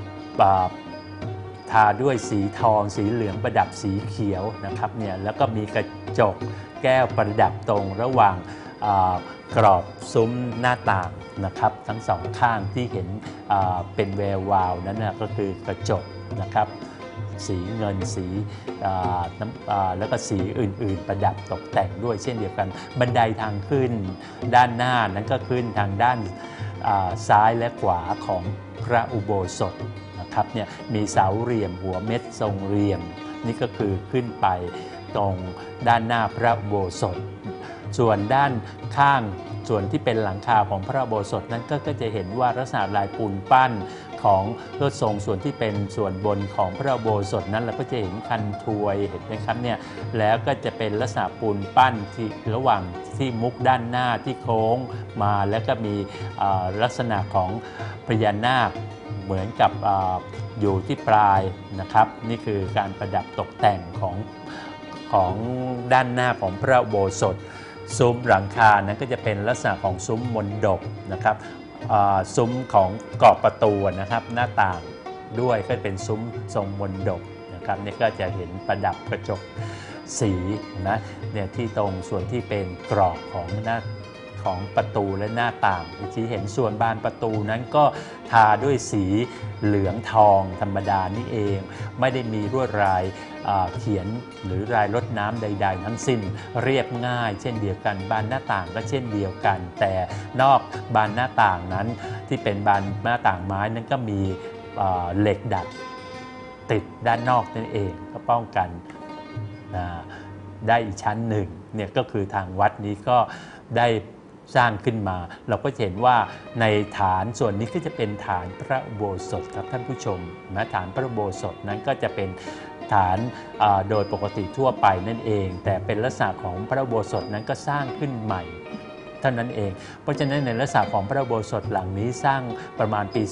ทาด้วยสีทองสีเหลืองประดับสีเขียวนะครับเนี่ยแล้วก็มีกระจกแก้วประดับตรงระหว่างกรอบซุ้มหน้าต่างนะครับทั้งสองข้างที่เห็นเป็นแวววาวนั้นนะก็คือกระจกนะครับสีเงินสีน้ำแล้วก็สีอื่นๆประดับตกแต่งด้วยเช่นเดียวกันบันไดทางขึ้นด้านหน้านั้นก็ขึ้นทางด้านซ้ายและขวาของพระอุโบสถนะครับเนี่ยมีเสาเหลี่ยมหัวเม็ดทรงเหลี่ยมนี่ก็คือขึ้นไปตรงด้านหน้าพระอุโบสถส่วนด้านข้างส่วนที่เป็นหลังคาของพระอุโบสถนั้นก็จะเห็นว่าลักษณะลายปูนปั้นของยอดทรงส่วนที่เป็นส่วนบนของพระอุโบสถนั้นเราก็จะเห็นคันถวยเห็นไหมครับเนี่ยแล้วก็จะเป็นลักษณะปูนปั้นที่ระหว่างที่มุกด้านหน้าที่โค้งมาแล้วก็มีลักษณะของพญานาคเหมือนกับอยู่ที่ปลายนะครับนี่คือการประดับตกแต่งของด้านหน้าของพระอุโบสถซุ้มหลังคานั้นก็จะเป็นลักษณะของซุ้มมณฑปนะครับซุ้มของกรอบประตูนะครับหน้าต่างด้วยก็เป็นซุ้มทรงมณฑปนะครับนี่ก็จะเห็นประดับกระจกสีนะเนี่ยที่ตรงส่วนที่เป็นกรอบของหน้าของประตูและหน้าต่างที่เห็นส่วนบานประตูนั้นก็ทาด้วยสีเหลืองทองธรรมดานี่เองไม่ได้มีลวดลายเขียนหรือลายลดน้ำใดๆทั้งสิ้นเรียบง่ายเช่นเดียวกันบานหน้าต่างก็เช่นเดียวกันแต่นอกบานหน้าต่างนั้นที่เป็นบานหน้าต่างไม้นั้นก็มีเหล็กดัดติดด้านนอกนั่นเองก็ป้องกันได้อีกชั้นหนึ่งเนี่ยก็คือทางวัดนี้ก็ได้สร้างขึ้นมาเราก็เห็นว่าในฐานส่วนนี้ก็จะเป็นฐานพระอุโบสถครับท่านผู้ชมนะฐานพระอุโบสถนั้นก็จะเป็นฐานโดยปกติทั่วไปนั่นเองแต่เป็นลักษณะของพระอุโบสถนั้นก็สร้างขึ้นใหม่เท่านั้นเองเพราะฉะนั้นในลักษณะของพระอุโบสถหลังนี้สร้างประมาณปี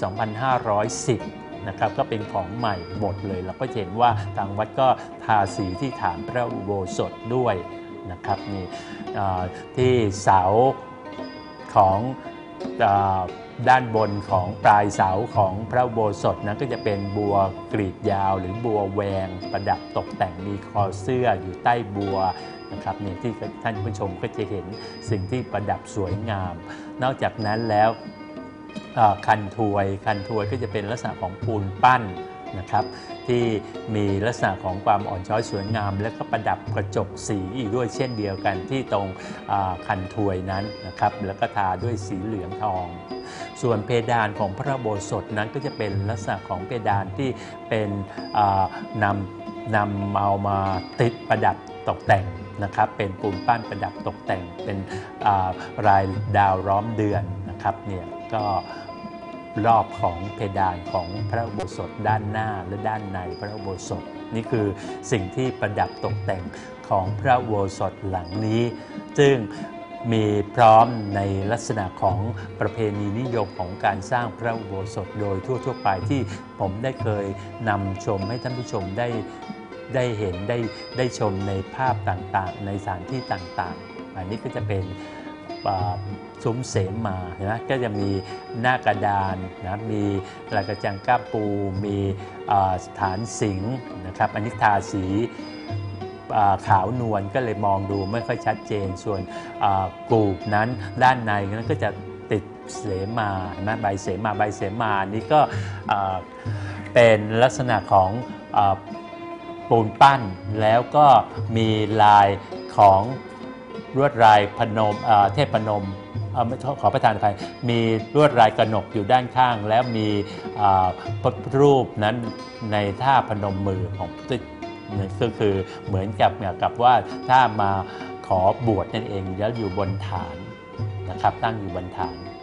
2510นะครับก็เป็นของใหม่หมดเลยเราก็เห็นว่าทางวัดก็ทาสีที่ฐานพระอุโบสถด้วยนะครับนี่ที่เสาของด้านบนของปลายเสาของพระอุโบสถนั้นก็จะเป็นบัวกรีดยาวหรือบัวแวงประดับตกแต่งมีคอเสื้ออยู่ใต้บัวนะครับนี่ที่ท่านผู้ชมก็จะเห็นสิ่งที่ประดับสวยงามนอกจากนั้นแล้วคันถวยก็จะเป็นลักษณะของปูนปั้นนะครับที่มีลักษณะของความอ่อนช้อยสวยงามและก็ประดับกระจกสีอีกด้วยเช่นเดียวกันที่ตรงคันถวยนั้นนะครับแล้วก็ทาด้วยสีเหลืองทองส่วนเพดานของพระอุโบสถนั้นก็จะเป็นลักษณะของเพดานที่เป็นนำเอามาติดประดับตกแต่งนะครับเป็นปูนปั้นประดับตกแต่งเป็นลายดาวล้อมเดือนนะครับเนี่ยก็รอบของเพดานของพระอุโบสถด้านหน้าและด้านในพระอุโบสถนี่คือสิ่งที่ประดับตกแต่งของพระอุโบสถหลังนี้ซึ่งมีพร้อมในลักษณะของประเพณีนิยมของการสร้างพระอุโบสถโดยทั่วไปที่ผมได้เคยนำชมให้ท่านผู้ชมได้เห็นได้ชมในภาพต่างๆในสถานที่ต่างๆอันนี้ก็จะเป็นซุ้มเสมานะก็จะมีหน้ากระดานนะมีลายกระจังก้าปูมีฐานสิงห์นะครับอันนี้ทาสีขาวนวลก็เลยมองดูไม่ค่อยชัดเจนส่วนกูบนั้นด้านในนั้นก็จะติดเสมานะใบเสมานี้ก็เป็นลักษณะของปูนปั้นแล้วก็มีลายของลวดลายพนมเทพนมขอประทานอภัยมีลวดลายกระหนกอยู่ด้านข้างแล้วมีพระรูปนั้นในท่าพนมมือของก็คือเหมือนกับว่าถ้ามาขอบวชนั่นเองแล้วอยู่บนฐานนะครับตั้งอยู่บนฐาน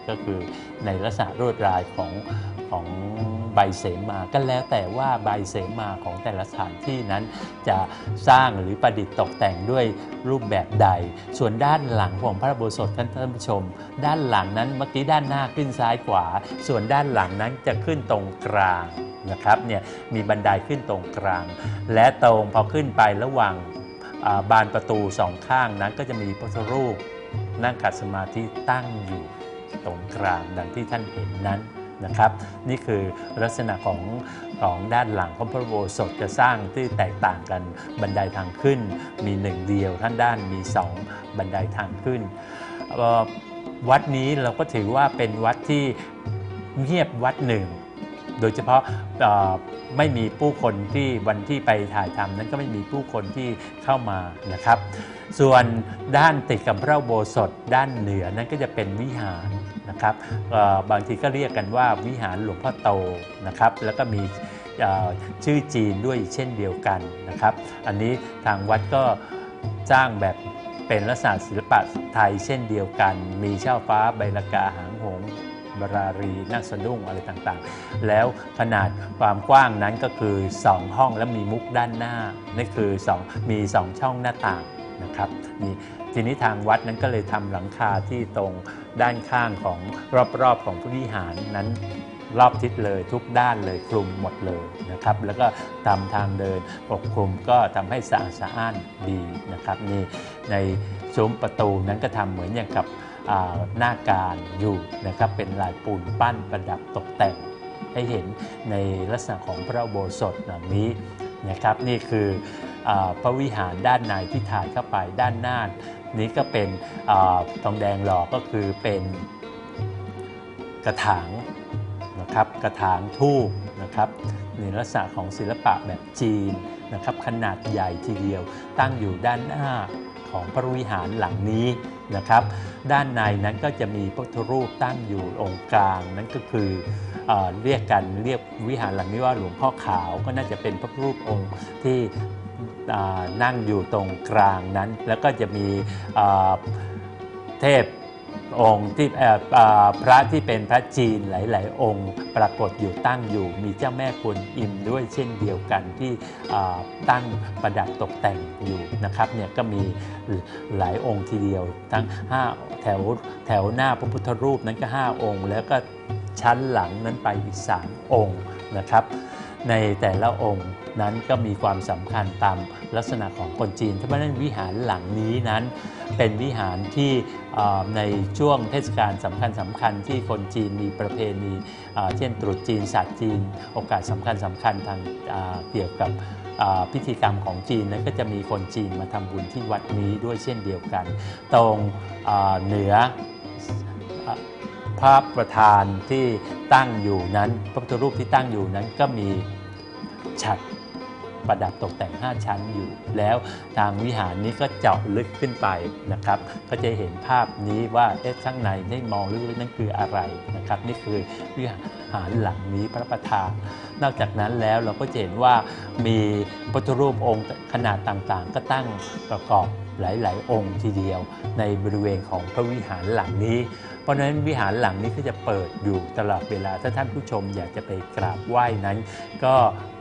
ก็คือในลักษณะลวดลายของใบเสมาก็แล้วแต่ว่าใบเสมาของแต่ละสถานที่นั้นจะสร้างหรือประดิษฐ์ตกแต่งด้วยรูปแบบใดส่วนด้านหลังของพระอุโบสถท่านผู้ชมด้านหลังนั้นเมื่อกี้ด้านหน้าขึ้นซ้ายขวาส่วนด้านหลังนั้นจะขึ้นตรงกลางนะครับเนี่ยมีบันไดขึ้นตรงกลางและตรงพอขึ้นไประหว่างบานประตูสองข้างนั้นก็จะมีพระพุทธรูปนั่งขัดสมาธิตั้งอยู่ตรงกลางดังที่ท่านเห็นนั้นนะครับนี่คือลักษณะของด้านหลังของพระอุโบสถจะสร้างที่แตกต่างกันบันไดทางขึ้นมีหนึ่งเดียวท่านด้านมีสองบันไดทางขึ้นวัดนี้เราก็ถือว่าเป็นวัดที่เงียบวัดหนึ่งโดยเฉพาะไม่มีผู้คนที่วันที่ไปถ่ายทำนั้นก็ไม่มีผู้คนที่เข้ามานะครับส่วนด้านติดกับพระอุโบสถด้านเหนือนั้นก็จะเป็นวิหารนะครับบางทีก็เรียกกันว่าวิหารหลวงพ่อโตนะครับแล้วก็มีชื่อจีนด้วยเช่นเดียวกันนะครับอันนี้ทางวัดก็สร้างแบบเป็นลักษณะศิลปะไทยเช่นเดียวกันมีช่อฟ้าใบลกาหางหงส์บรารีนาคสะดุ้งอะไรต่างๆแล้วขนาดความกว้างนั้นก็คือ2ห้องและมีมุกด้านหน้านี่คือมี2ช่องหน้าต่างนะครับทีนี้ทางวัดนั้นก็เลยทำหลังคาที่ตรงด้านข้างของรอบๆของพระวิหารนั้นรอบทิศเลยทุกด้านเลยคลุมหมดเลยนะครับแล้วก็ทำทางเดินปกคลุมก็ทำให้สะอาดสะอ้านดีนะครับนี่ในซุ้มประตูนั้นก็ทำเหมือนอย่างกับหน้าการอยู่นะครับเป็นลายปูนปั้นประดับตกแต่งให้เห็นในลักษณะของพระอุโบสถแบบนี้นะครับนี่คือพระวิหารด้านในที่ถ่ายเข้าไปด้านหน้านี้ก็เป็นทองแดงหล่อก็คือเป็นกระถางนะครับกระถางธูปนะครับในลักษณะของศิลปะแบบจีนนะครับขนาดใหญ่ทีเดียวตั้งอยู่ด้านหน้าของพระวิหารหลังนี้นะครับด้านในนั้นก็จะมีพระพุทธรูปตั้งอยู่องค์กลางนั้นก็คือเรียกวิหารหลังนี้ว่าหลวงพ่อขาวก็น่าจะเป็นพระพุทธรูปองค์ที่นั่งอยู่ตรงกลางนั้นแล้วก็จะมีเทพองค์ที่พระที่เป็นพระจีนหลายๆองค์ปรากฏอยู่ตั้งอยู่มีเจ้าแม่กวนอิมด้วยเช่นเดียวกันที่ตั้งประดับตกแต่งอยู่นะครับเนี่ยก็มีหลายองค์ทีเดียวทั้ง5แถวหน้าพระพุทธรูปนั้นก็5องค์แล้วก็ชั้นหลังนั้นไปอีก3องค์นะครับในแต่ละองค์นั้นก็มีความสำคัญตามลักษณะของคนจีนเพราะฉะนั้นวิหารหลังนี้นั้นเป็นวิหารที่ในช่วงเทศกาลสำคัญที่คนจีนมีประเพณีเช่นตรุษจีนศาสตร์จีนโอกาสสำคัญทางเกี่ยวกับพิธีกรรมของจีนนั้นก็จะมีคนจีนมาทำบุญที่วัดนี้ด้วยเช่นเดียวกันตรงเหนือพระประธานที่ตั้งอยู่นั้นพระพุทธรูปที่ตั้งอยู่นั้นก็มีฉัตรประดับตกแต่ง5ชั้นอยู่แล้วทางวิหารนี้ก็เจาะลึกขึ้นไปนะครับก็จะเห็นภาพนี้ว่าข้างในได้มองลึกๆนั่นคืออะไรนะครับนี่คือวิหารหลังนี้พระประธานนอกจากนั้นแล้วเราก็จะเห็นว่ามีพระพุทธรูปองค์ขนาดต่างๆก็ตั้งประกอบหลายๆองค์ทีเดียวในบริเวณของพระวิหารหลังนี้เพราะฉะนั้นวิหารหลังนี้ก็จะเปิดอยู่ตลอดเวลาถ้าท่านผู้ชมอยากจะไปกราบไหว้นั้นก็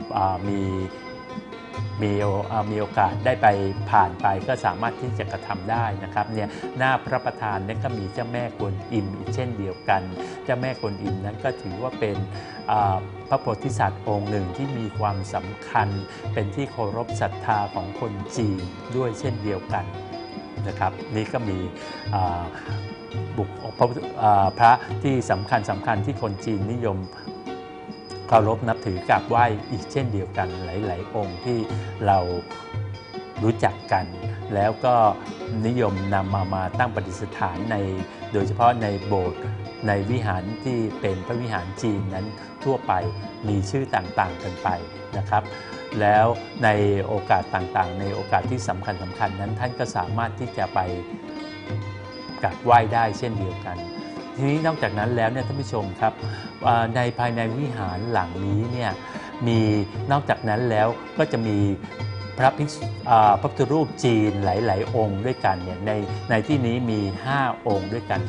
มีโอกาสได้ไปผ่านไปก็สามารถที่จะกระทำได้นะครับเนี่ยหน้าพระประธานนั้นก็มีเจ้าแม่กวนอิมอีกเช่นเดียวกันเจ้าแม่กวนอิมนั้นก็ถือว่าเป็นพระโพธิสัตว์องค์หนึ่งที่มีความสำคัญเป็นที่เคารพศรัทธาของคนจีนด้วยเช่นเดียวกันนะครับนี่ก็มีพระที่สำคัญที่คนจีนนิยมเคารพนับถือกราบไหว้อีกเช่นเดียวกันหลายๆองค์ที่เรารู้จักกันแล้วก็นิยมนำมาตั้งประดิษฐานโดยเฉพาะในโบสถ์ในวิหารที่เป็นพระวิหารจีนนั้นทั่วไปมีชื่อต่างๆกันไปนะครับแล้วในโอกาสต่างๆในโอกาสที่สำคัญนั้นท่านก็สามารถที่จะไปกราบไหว้ได้เช่นเดียวกันทีนี้นอกจากนั้นแล้วเนี่ยท่านผู้ชมครับในภายในวิหารหลังนี้เนี่ยมีนอกจากนั้นแล้วก็จะมีพระพุทธรูปจีนหลายๆองค์ด้วยกันเนี่ยในที่นี้มี5องค์ด้วยกันที่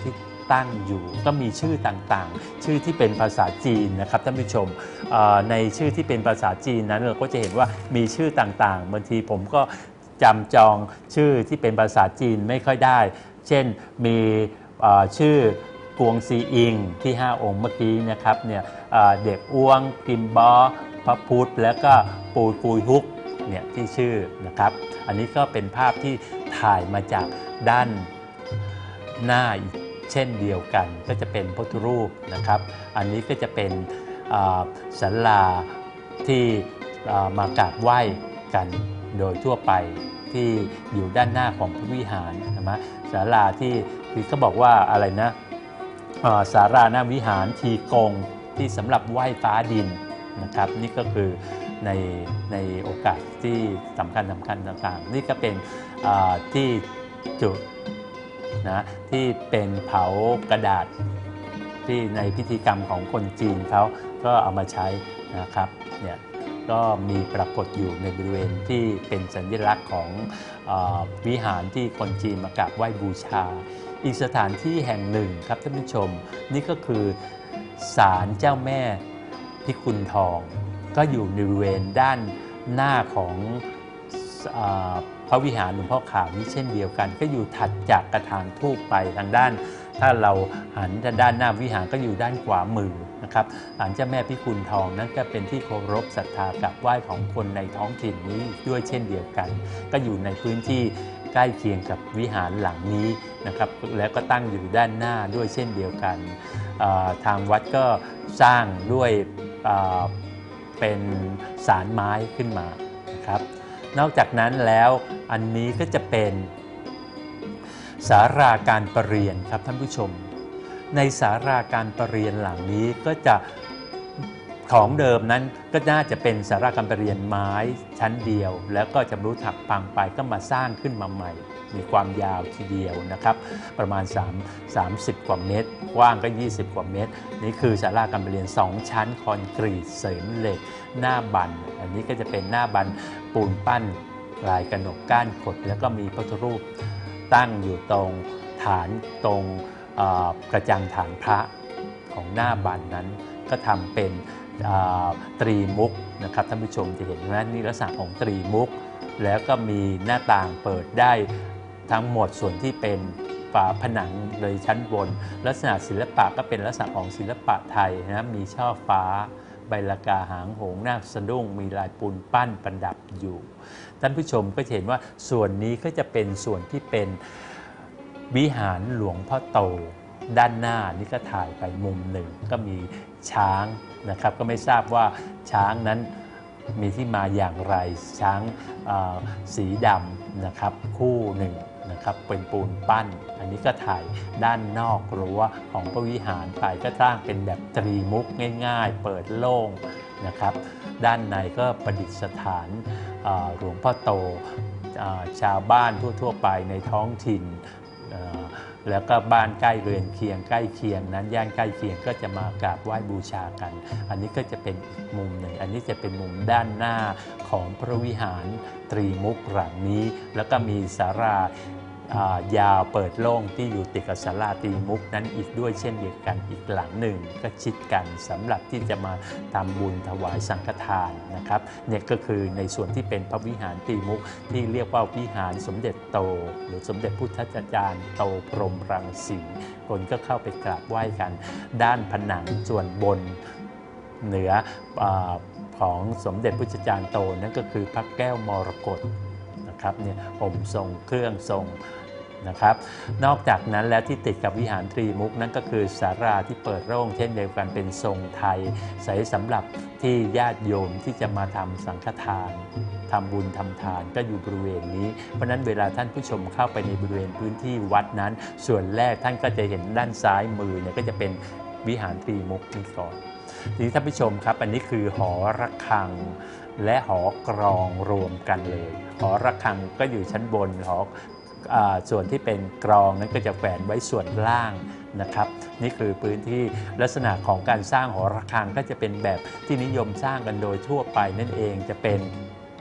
ตั้งอยู่ก็มีชื่อต่างๆชื่อที่เป็นภาษาจีนนะครับท่านผู้ชมในชื่อที่เป็นภาษาจีนนั้นเราก็จะเห็นว่ามีชื่อต่างๆบางทีผมก็จำจองชื่อที่เป็นภาษาจีนไม่ค่อยได้เช่นมีชื่อกวงซีอิงที่5องค์เมื่อกี้นะครับเนี่ยเด็กอ้วงกิมบอพระพุทธแล้วก็ปูยกุยฮุกเนี่ยที่ชื่อนะครับอันนี้ก็เป็นภาพที่ถ่ายมาจากด้านหน้าอีกเช่นเดียวกันก็จะเป็นพุทธรูปนะครับอันนี้ก็จะเป็นศาลาที่มากราบไหว้กันโดยทั่วไปที่อยู่ด้านหน้าของพระวิหารนะศาลาที่เขาบอกว่าอะไรนะศาลาหน้าวิหารทีกงที่สำหรับไหว้ฟ้าดินนะครับนี่ก็คือในโอกาสที่สำคัญต่างๆนี่ก็เป็นที่จุดนะที่เป็นเผากระดาษที่ในพิธีกรรมของคนจีนเขาก็เอามาใช้นะครับเนี่ยก็มีปรากฏอยู่ในบริเวณที่เป็นสัญลักษณ์ของวิหารที่คนจีนมากราบไหว้บูชาอีกสถานที่แห่งหนึ่งครับท่านผู้ชมนี่ก็คือศาลเจ้าแม่พิกุลทองก็อยู่ในบริเวณด้านหน้าของพระวิหารหลวงพ่อขาวนี้เช่นเดียวกันก็อยู่ถัดจากกระถางธูปไปทางด้านถ้าเราหันด้านหน้าวิหารก็อยู่ด้านขวามือนะครับศาลเจ้าแม่พิกุลทองนั้นก็เป็นที่เคารพศรัทธากราบไหว้ของคนในท้องถิ่นนี้ด้วยเช่นเดียวกันก็อยู่ในพื้นที่ใกล้เคียงกับวิหารหลังนี้นะครับแล้วก็ตั้งอยู่ด้านหน้าด้วยเช่นเดียวกันทางวัดก็สร้างด้วยเป็นศาลไม้ขึ้นมานะครับนอกจากนั้นแล้วอันนี้ก็จะเป็นศาลาการประเรียนครับท่านผู้ชมในศาลาการประเรียนหลังนี้ก็จะของเดิมนั้นก็น่าจะเป็นศาลาการประเรียนไม้ชั้นเดียวแล้วก็ชำรุดหักพังไปก็มาสร้างขึ้นมาใหม่มีความยาวทีเดียวนะครับประมาณ30 กว่าเมตรกว้างก็20 กว่าเมตรนี่คือศาลาการประเรียน2ชั้นคอนกรีตเสริมเหล็กหน้าบันอันนี้ก็จะเป็นหน้าบันปูนปั้นลายกระหนกก้านขดแล้วก็มีพระพุทธรูปตั้งอยู่ตรงฐานตรงกระจังฐานพระของหน้าบันนั้นก็ทำเป็นตรีมุกนะครับท่านผู้ชมจะเห็นว่านี่ลักษณะของตรีมุกแล้วก็มีหน้าต่างเปิดได้ทั้งหมดส่วนที่เป็นฝาผนังเลยชั้นบนลักษณะศิลปะก็เป็นลักษณะของศิลปะไทยนะมีช่อฟ้าใบลากาหางหงส์นาคสะดุ้งมีลายปูนปั้นประดับอยู่ท่านผู้ชมก็เห็นว่าส่วนนี้ก็จะเป็นส่วนที่เป็นวิหารหลวงพ่อโตด้านหน้านี่ก็ถ่ายไปมุมหนึ่งก็มีช้างนะครับก็ไม่ทราบว่าช้างนั้นมีที่มาอย่างไรช้างสีดำนะครับคู่หนึ่งนะครับเป็นปูนปั้นอันนี้ก็ถ่ายด้านนอกรั้วของพระวิหารไปก็สร้างเป็นแบบตรีมุกง่ายๆเปิดโล่งนะครับด้านในก็ประดิษฐานหลวงพ่อโตชาวบ้านทั่วๆไปในท้องถิ่นแล้วก็บ้านใกล้เรือนเคียงใกล้เคียงนั้นย่านใกล้เคียงก็จะมากราบไหว้บูชากันอันนี้ก็จะเป็นอีกมุมหนึ่งอันนี้จะเป็นมุมด้านหน้าของพระวิหารตรีมุกหลังนี้แล้วก็มีศาลายาวเปิดโล่งที่อยู่ติดกับศาลาตรีมุกนั้นอีกด้วยเช่นเดียวกันอีกหลังหนึ่งก็ชิดกันสำหรับที่จะมาทำบุญถวายสังฆทานนะครับเนี่ยก็คือในส่วนที่เป็นพระวิหารตรีมุกที่เรียกว่าวิหารสมเด็จโตหรือสมเด็จพุทธจารย์โตพรหมรังสีคนก็เข้าไปกราบไหว้กันด้านผนังส่วนบนเหนือของสมเด็จพุทธจารย์โตนั่นก็คือพระแก้วมรกตนะครับเนี่ยห่มทรงเครื่องทรงนะครับนอกจากนั้นแล้วที่ติดกับวิหารตรีมุกนั่นก็คือศาลาที่เปิดโล่งเช่นเดียวกันเป็นทรงไทยใช้สำหรับที่ญาติโยมที่จะมาทำสังฆทานทำบุญทำทานก็อยู่บริเวณนี้เพราะนั้นเวลาท่านผู้ชมเข้าไปในบริเวณพื้นที่วัดนั้นส่วนแรกท่านก็จะเห็นด้านซ้ายมือเนี่ยก็จะเป็นวิหารตรีมุกนี่ก่อนทีนี้ท่านผู้ชมครับอันนี้คือหอระฆังและหอกรองรวมกันเลยหอระฆังก็อยู่ชั้นบนส่วนที่เป็นกรองนั้นก็จะแขวนไว้ส่วนล่างนะครับนี่คือพื้นที่ลักษณะของการสร้างหอระฆังก็จะเป็นแบบที่นิยมสร้างกันโดยทั่วไปนั่นเองจะเป็น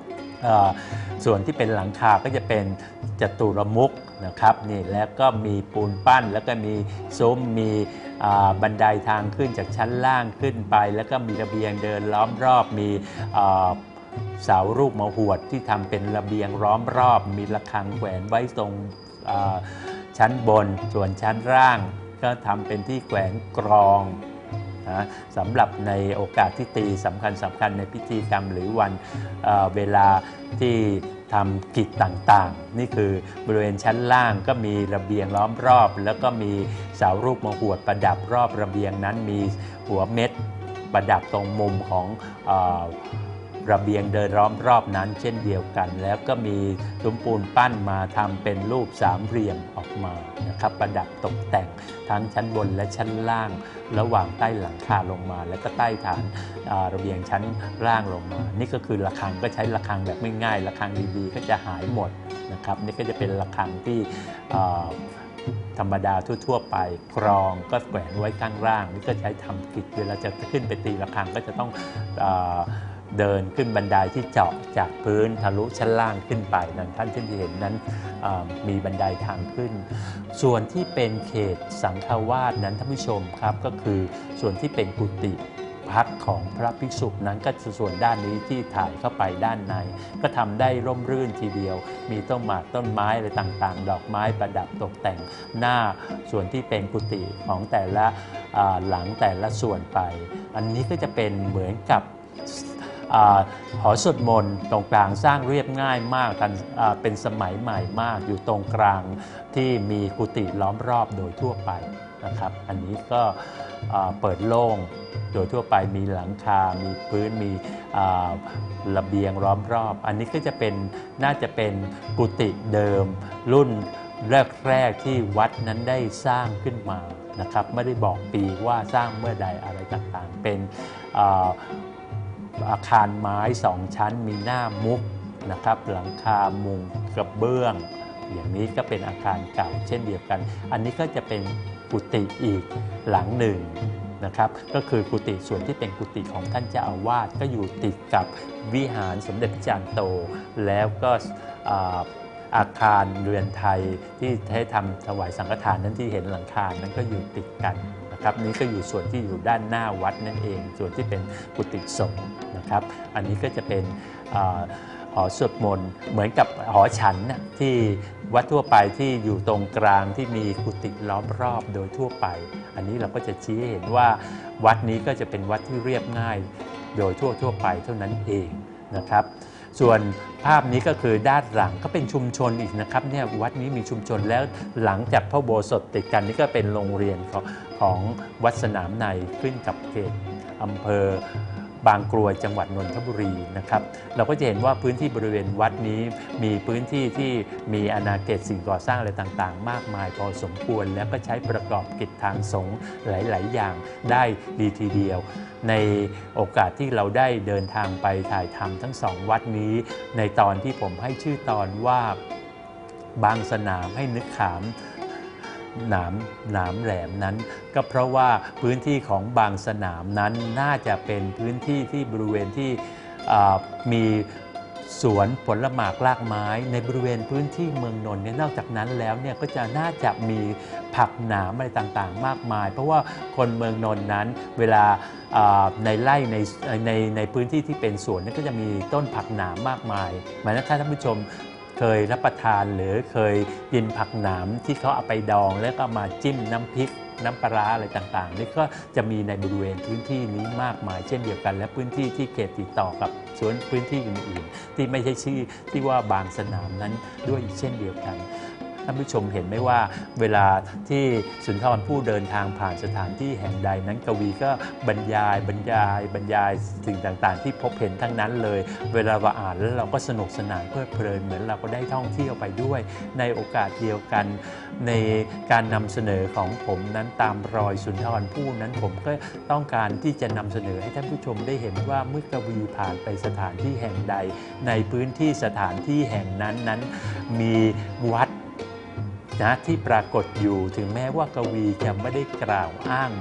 เอ่อส่วนที่เป็นหลังคาก็จะเป็นจัตุรมุขนะครับนี่แล้วก็มีปูนปั้นแล้วก็มีซุ้มมีบันไดทางขึ้นจากชั้นล่างขึ้นไปแล้วก็มีระเบียงเดินล้อมรอบมีเสารูปมหวดที่ทำเป็นระเบียงล้อมรอบมีระฆังแขวนไว้ตรงชั้นบนส่วนชั้นล่างก็ทำเป็นที่แขวนกรองนะสำหรับในโอกาสที่ตีสำคัญในพิธีกรรมหรือวันเวลาที่ทำกิจต่างๆนี่คือบริเวณชั้นล่างก็มีระเบียงล้อมรอบแล้วก็มีเสารูปมหวดประดับรอบระเบียงนั้นมีหัวเม็ดประดับตรงมุมของระเบียงเดินล้อมรอบนั้นเช่นเดียวกันแล้วก็มีซุ้มปูนปั้นมาทำเป็นรูปสามเหลี่ยมออกมานะครับประดับตกแต่งทั้งชั้นบนและชั้นล่างระหว่างใต้หลังคาลงมาแล้วก็ใต้ฐานระเบียงชั้นล่างลงมานี่ก็คือระฆังก็ใช้ระฆังแบบง่ายๆระฆังดีๆก็จะหายหมดนะครับนี่ก็จะเป็นระฆังที่ธรรมดาทั่วๆไปกรองก็แขวนไว้ข้างล่างนี่ก็ใช้ทำกิจเวลาจะขึ้นไปตีระฆังก็จะต้องเดินขึ้นบันไดที่เจาะจากพื้นทะลุชั้นล่างขึ้นไปดังท่านที่เห็นนั้นมีบันไดทางขึ้นส่วนที่เป็นเขตสังฆวาสนั้นท่านผู้ชมครับก็คือส่วนที่เป็นกุฏิพักของพระภิกษุนั้นก็ส่วนด้านนี้ที่ถ่ายเข้าไปด้านในก็ทำได้ร่มรื่นทีเดียวมีต้นหมากต้นไม้อะไรต่างๆดอกไม้ประดับตกแต่งหน้าส่วนที่เป็นกุฏิของแต่ละหลังแต่ละส่วนไปอันนี้ก็จะเป็นเหมือนกับหอสวดมนต์ตรงกลางสร้างเรียบง่ายมากกันเป็นสมัยใหม่มากอยู่ตรงกลางที่มีกุฏิล้อมรอบโดยทั่วไปนะครับอันนี้ก็เปิดโล่งโดยทั่วไปมีหลังคามีพื้นมีระเบียงล้อมรอบอันนี้ก็จะเป็นน่าจะเป็นกุฏิเดิมรุ่นแรกๆที่วัดนั้นได้สร้างขึ้นมานะครับไม่ได้บอกปีว่าสร้างเมื่อใดอะไรต่างๆเป็นอาคารไม้2ชั้นมีหน้ามุกนะครับหลังคามุงกระเบื้องอย่างนี้ก็เป็นอาคารเก่าเช่นเดียวกันอันนี้ก็จะเป็นกุฏิอีกหลังหนึ่งนะครับก็คือกุฏิส่วนที่เป็นกุฏิของท่านเจ้าอาวาสก็อยู่ติดกับวิหารสมเด็จพระจารย์โตแล้วก็อาคารเรือนไทยที่ให้ทำถวายสังฆทานนั้นที่เห็นหลังคานั้นก็อยู่ติดกันนะครับนี้ก็อยู่ส่วนที่อยู่ด้านหน้าวัดนั่นเองส่วนที่เป็นกุฏิสงฆ์นะครับอันนี้ก็จะเป็นหอสวดมนต์เหมือนกับหอฉันนะที่วัดทั่วไปที่อยู่ตรงกลางที่มีกุฏิล้อมรอบโดยทั่วไปอันนี้เราก็จะชี้ให้เห็นว่าวัดนี้ก็จะเป็นวัดที่เรียบง่ายโดยทั่วไปเท่านั้นเองนะครับส่วนภาพนี้ก็คือด้านหลังก็เป็นชุมชนอีกนะครับเนี่ยวัดนี้มีชุมชนแล้วหลังจากพระอุโบสถติดกันนี่ก็เป็นโรงเรียนของวัดสนามในขึ้นกับเขตอำเภอบางกรวยจังหวัดนนทบุรีนะครับเราก็จะเห็นว่าพื้นที่บริเวณวัดนี้มีพื้นที่ที่มีอาณาเขตสิ่งก่อสร้างอะไรต่างๆมากมายพอสมควรแล้วก็ใช้ประกอบกิจทางสงฆ์หลายๆอย่างได้ดีทีเดียวในโอกาสที่เราได้เดินทางไปถ่ายทำทั้งสองวัดนี้ในตอนที่ผมให้ชื่อตอนว่าบางสนามให้นึกขามหนามแหลมนั้นก็เพราะว่าพื้นที่ของบางสนามนั้นน่าจะเป็นพื้นที่ที่บริเวณที่มีสวนผลหมากรากไม้ในบริเวณพื้นที่เมืองนนท์เนี่ยนอกจากนั้นแล้วเนี่ยก็จะน่าจะมีผักหนามอะไรต่างๆมากมายเพราะว่าคนเมืองนนท์นั้นเวลาในไร่ในพื้นที่ที่เป็นสวนนี่ก็จะมีต้นผักหนามมากมายหมายถึงถ้าท่านผู้ชมเคยรับประทานหรือเคยกินผักหนามที่เขาเอาไปดองแล้วก็มาจิ้มน้ำพริกน้ำปลาอะไรต่างๆนี่ก็จะมีในบริเวณพื้นที่นี้มากมายเช่นเดียวกันและพื้นที่ที่เขตติดต่อกับสวนพื้นที่อื่นๆที่ไม่ใช่ชื่อที่ว่าบางสนามนั้นด้วยเช่นเดียวกันท่านผู้ชมเห็นไหมว่าเวลาที่สุนทรภู่เดินทางผ่านสถานที่แห่งใดนั้นกวีก็บรรยายสิ่งต่างๆที่พบเห็นทั้งนั้นเลยเวลาเราอ่านแล้วเราก็สนุกสนานเพลิดเพลินเหมือนเราก็ได้ท่องเที่ยวไปด้วยในโอกาสเดียวกันในการนำเสนอของผมนั้นตามรอยสุนทรภู่นั้นผมก็ต้องการที่จะนำเสนอให้ท่านผู้ชมได้เห็นว่าเมื่อกวีผ่านไปสถานที่แห่งใดในพื้นที่สถานที่แห่งนั้นมีวัดที่ปรากฏอยู่ถึงแม้ว่ากวีจะไม่ได้กล่าวอ้าง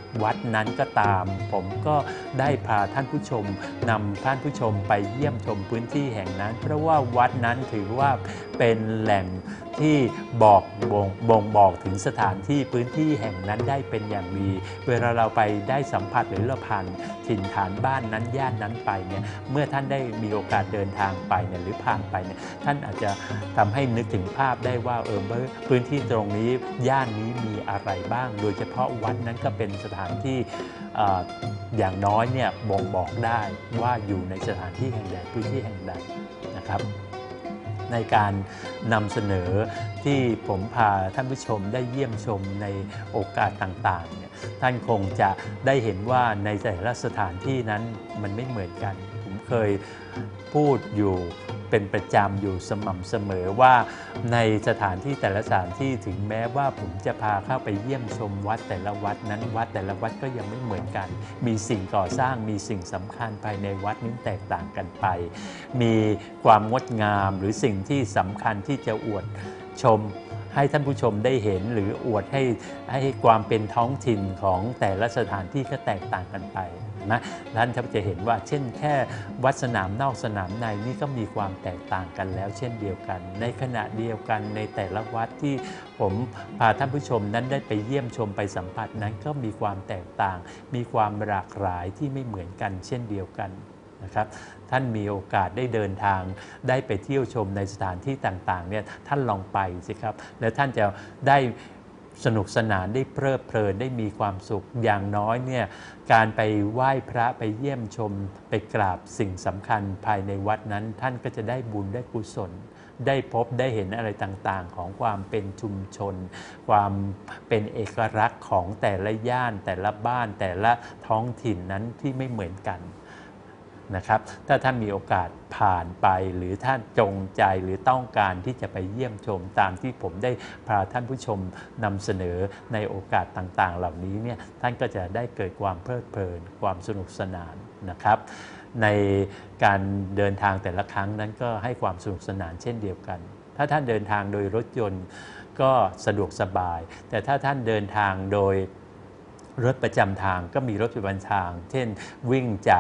วัดนั้นก็ตามผมก็ได้พาท่านผู้ชมนำท่านผู้ชมไปเยี่ยมชมพื้นที่แห่งนั้นเพราะว่าวัดนั้นถือว่าเป็นแหล่งที่บ่งบอกถึงสถานที่พื้นที่แห่งนั้นได้เป็นอย่างดีเวลาเราไปได้สัมผัสหรือเราผ่านถิ่นฐานบ้านนั้นย่านนั้นไปเนี่ยเมื่อท่านได้มีโอกาสเดินทางไปเนี่ยหรือผ่านไปเนี่ยท่านอาจจะทำให้นึกถึงภาพได้ว่าพื้นที่ตรงนี้ย่านนี้มีอะไรบ้างโดยเฉพาะวัดนั้นก็เป็นสถานที่อย่างน้อยเนี่ยบ่งบอกได้ว่าอยู่ในสถานที่แห่งใดพื้นที่แห่งใดนะครับในการนำเสนอที่ผมพาท่านผู้ชมได้เยี่ยมชมในโอกาสต่างๆเนี่ยท่านคงจะได้เห็นว่าในแต่ละสถานที่นั้นมันไม่เหมือนกันผมเคยพูดอยู่เป็นประจำอยู่สม่ำเสมอว่าในสถานที่แต่ละสถานที่ถึงแม้ว่าผมจะพาเข้าไปเยี่ยมชมวัดแต่ละวัดนั้นวัดแต่ละวัดก็ยังไม่เหมือนกันมีสิ่งก่อสร้างมีสิ่งสำคัญภายในวัดนี้แตกต่างกันไปมีความงดงามหรือสิ่งที่สำคัญที่จะอวดชมให้ท่านผู้ชมได้เห็นหรืออวดให้ความเป็นท้องถิ่นของแต่ละสถานที่ก็แตกต่างกันไปนะท่านจะเห็นว่าเช่นแค่วัดสนามนอกสนามในนี่ก็มีความแตกต่างกันแล้วเช่นเดียวกันในขณะเดียวกันในแต่ละวัดที่ผมพาท่านผู้ชมนั้นได้ไปเยี่ยมชมไปสัมผัสนั้นก็มีความแตกต่างมีความหลากหลายที่ไม่เหมือนกันเช่นเดียวกันนะครับท่านมีโอกาสได้เดินทางได้ไปเที่ยวชมในสถานที่ต่างๆเนี่ยท่านลองไปสิครับแล้วท่านจะได้สนุกสนานได้เพลิดเพลินได้มีความสุขอย่างน้อยเนี่ยการไปไหว้พระไปเยี่ยมชมไปกราบสิ่งสำคัญภายในวัดนั้นท่านก็จะได้บุญได้กุศลได้พบได้เห็นอะไรต่างๆของความเป็นชุมชนความเป็นเอกลักษณ์ของแต่ละย่านแต่ละบ้านแต่ละท้องถิ่นนั้นที่ไม่เหมือนกันนะครับถ้าท่านมีโอกาสผ่านไปหรือท่านจงใจหรือต้องการที่จะไปเยี่ยมชมตามที่ผมได้พาท่านผู้ชมนำเสนอในโอกาสต่างๆเหล่านี้เนี่ยท่านก็จะได้เกิดความเพลิดเพลินความสนุกสนานนะครับในการเดินทางแต่ละครั้งนั้นก็ให้ความสนุกสนานเช่นเดียวกันถ้าท่านเดินทางโดยรถยนต์ก็สะดวกสบายแต่ถ้าท่านเดินทางโดยรถประจำทางก็มีรถประจำทางเช่นวิ่งจาก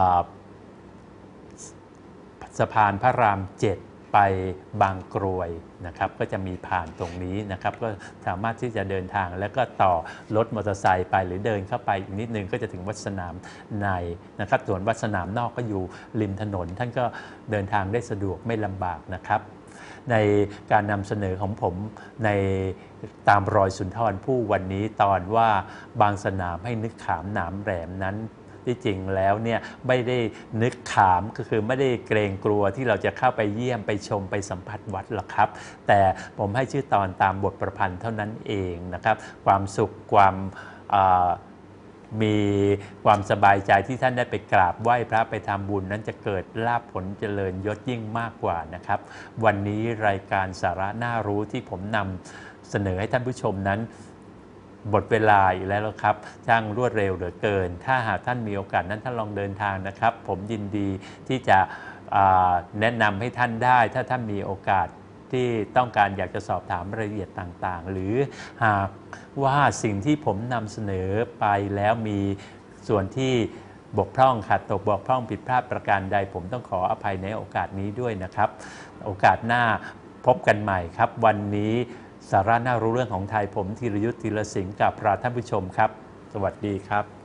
สะพานพระราม 7 ไปบางกรวยนะครับก็จะมีผ่านตรงนี้นะครับก็สามารถที่จะเดินทางแล้วก็ต่อรถมอเตอร์ไซค์ไปหรือเดินเข้าไปอีกนิดนึงก็จะถึงวัดสนามในนะครับส่วนวัดสนามนอกก็อยู่ริมถนนท่านก็เดินทางได้สะดวกไม่ลำบากนะครับในการนำเสนอของผมในตามรอยสุนทรภู่วันนี้ตอนว่าบางสนามให้นึกขามหนามแหลมนั้นที่จริงแล้วเนี่ยไม่ได้นึกขามก็คือไม่ได้เกรงกลัวที่เราจะเข้าไปเยี่ยมไปชมไปสัมผัสวัดหรอกครับแต่ผมให้ชื่อตอนตามบทประพันธ์เท่านั้นเองนะครับความสุขความมีความสบายใจที่ท่านได้ไปกราบไหว้พระไปทำบุญนั้นจะเกิดลาภผลเจริญยศยิ่งมากกว่านะครับวันนี้รายการสาระน่ารู้ที่ผมนำเสนอให้ท่านผู้ชมนั้นหมดเวลาอีกแล้วครับช่างรวดเร็วเหลือเกินถ้าหากท่านมีโอกาสนั้นท่านลองเดินทางนะครับผมยินดีที่จะแนะนำให้ท่านได้ถ้าท่านมีโอกาสที่ต้องการอยากจะสอบถามรายละเอียดต่างๆหรือหากว่าสิ่งที่ผมนำเสนอไปแล้วมีส่วนที่บกพร่องขาดตกบกพร่องผิดพลาดประการใดผมต้องขออภัยในโอกาสนี้ด้วยนะครับโอกาสหน้าพบกันใหม่ครับวันนี้สาระน่ารู้เรื่องของไทยผมธีรยุทธ ธีรสิงห์กับท่านผู้ชมครับสวัสดีครับ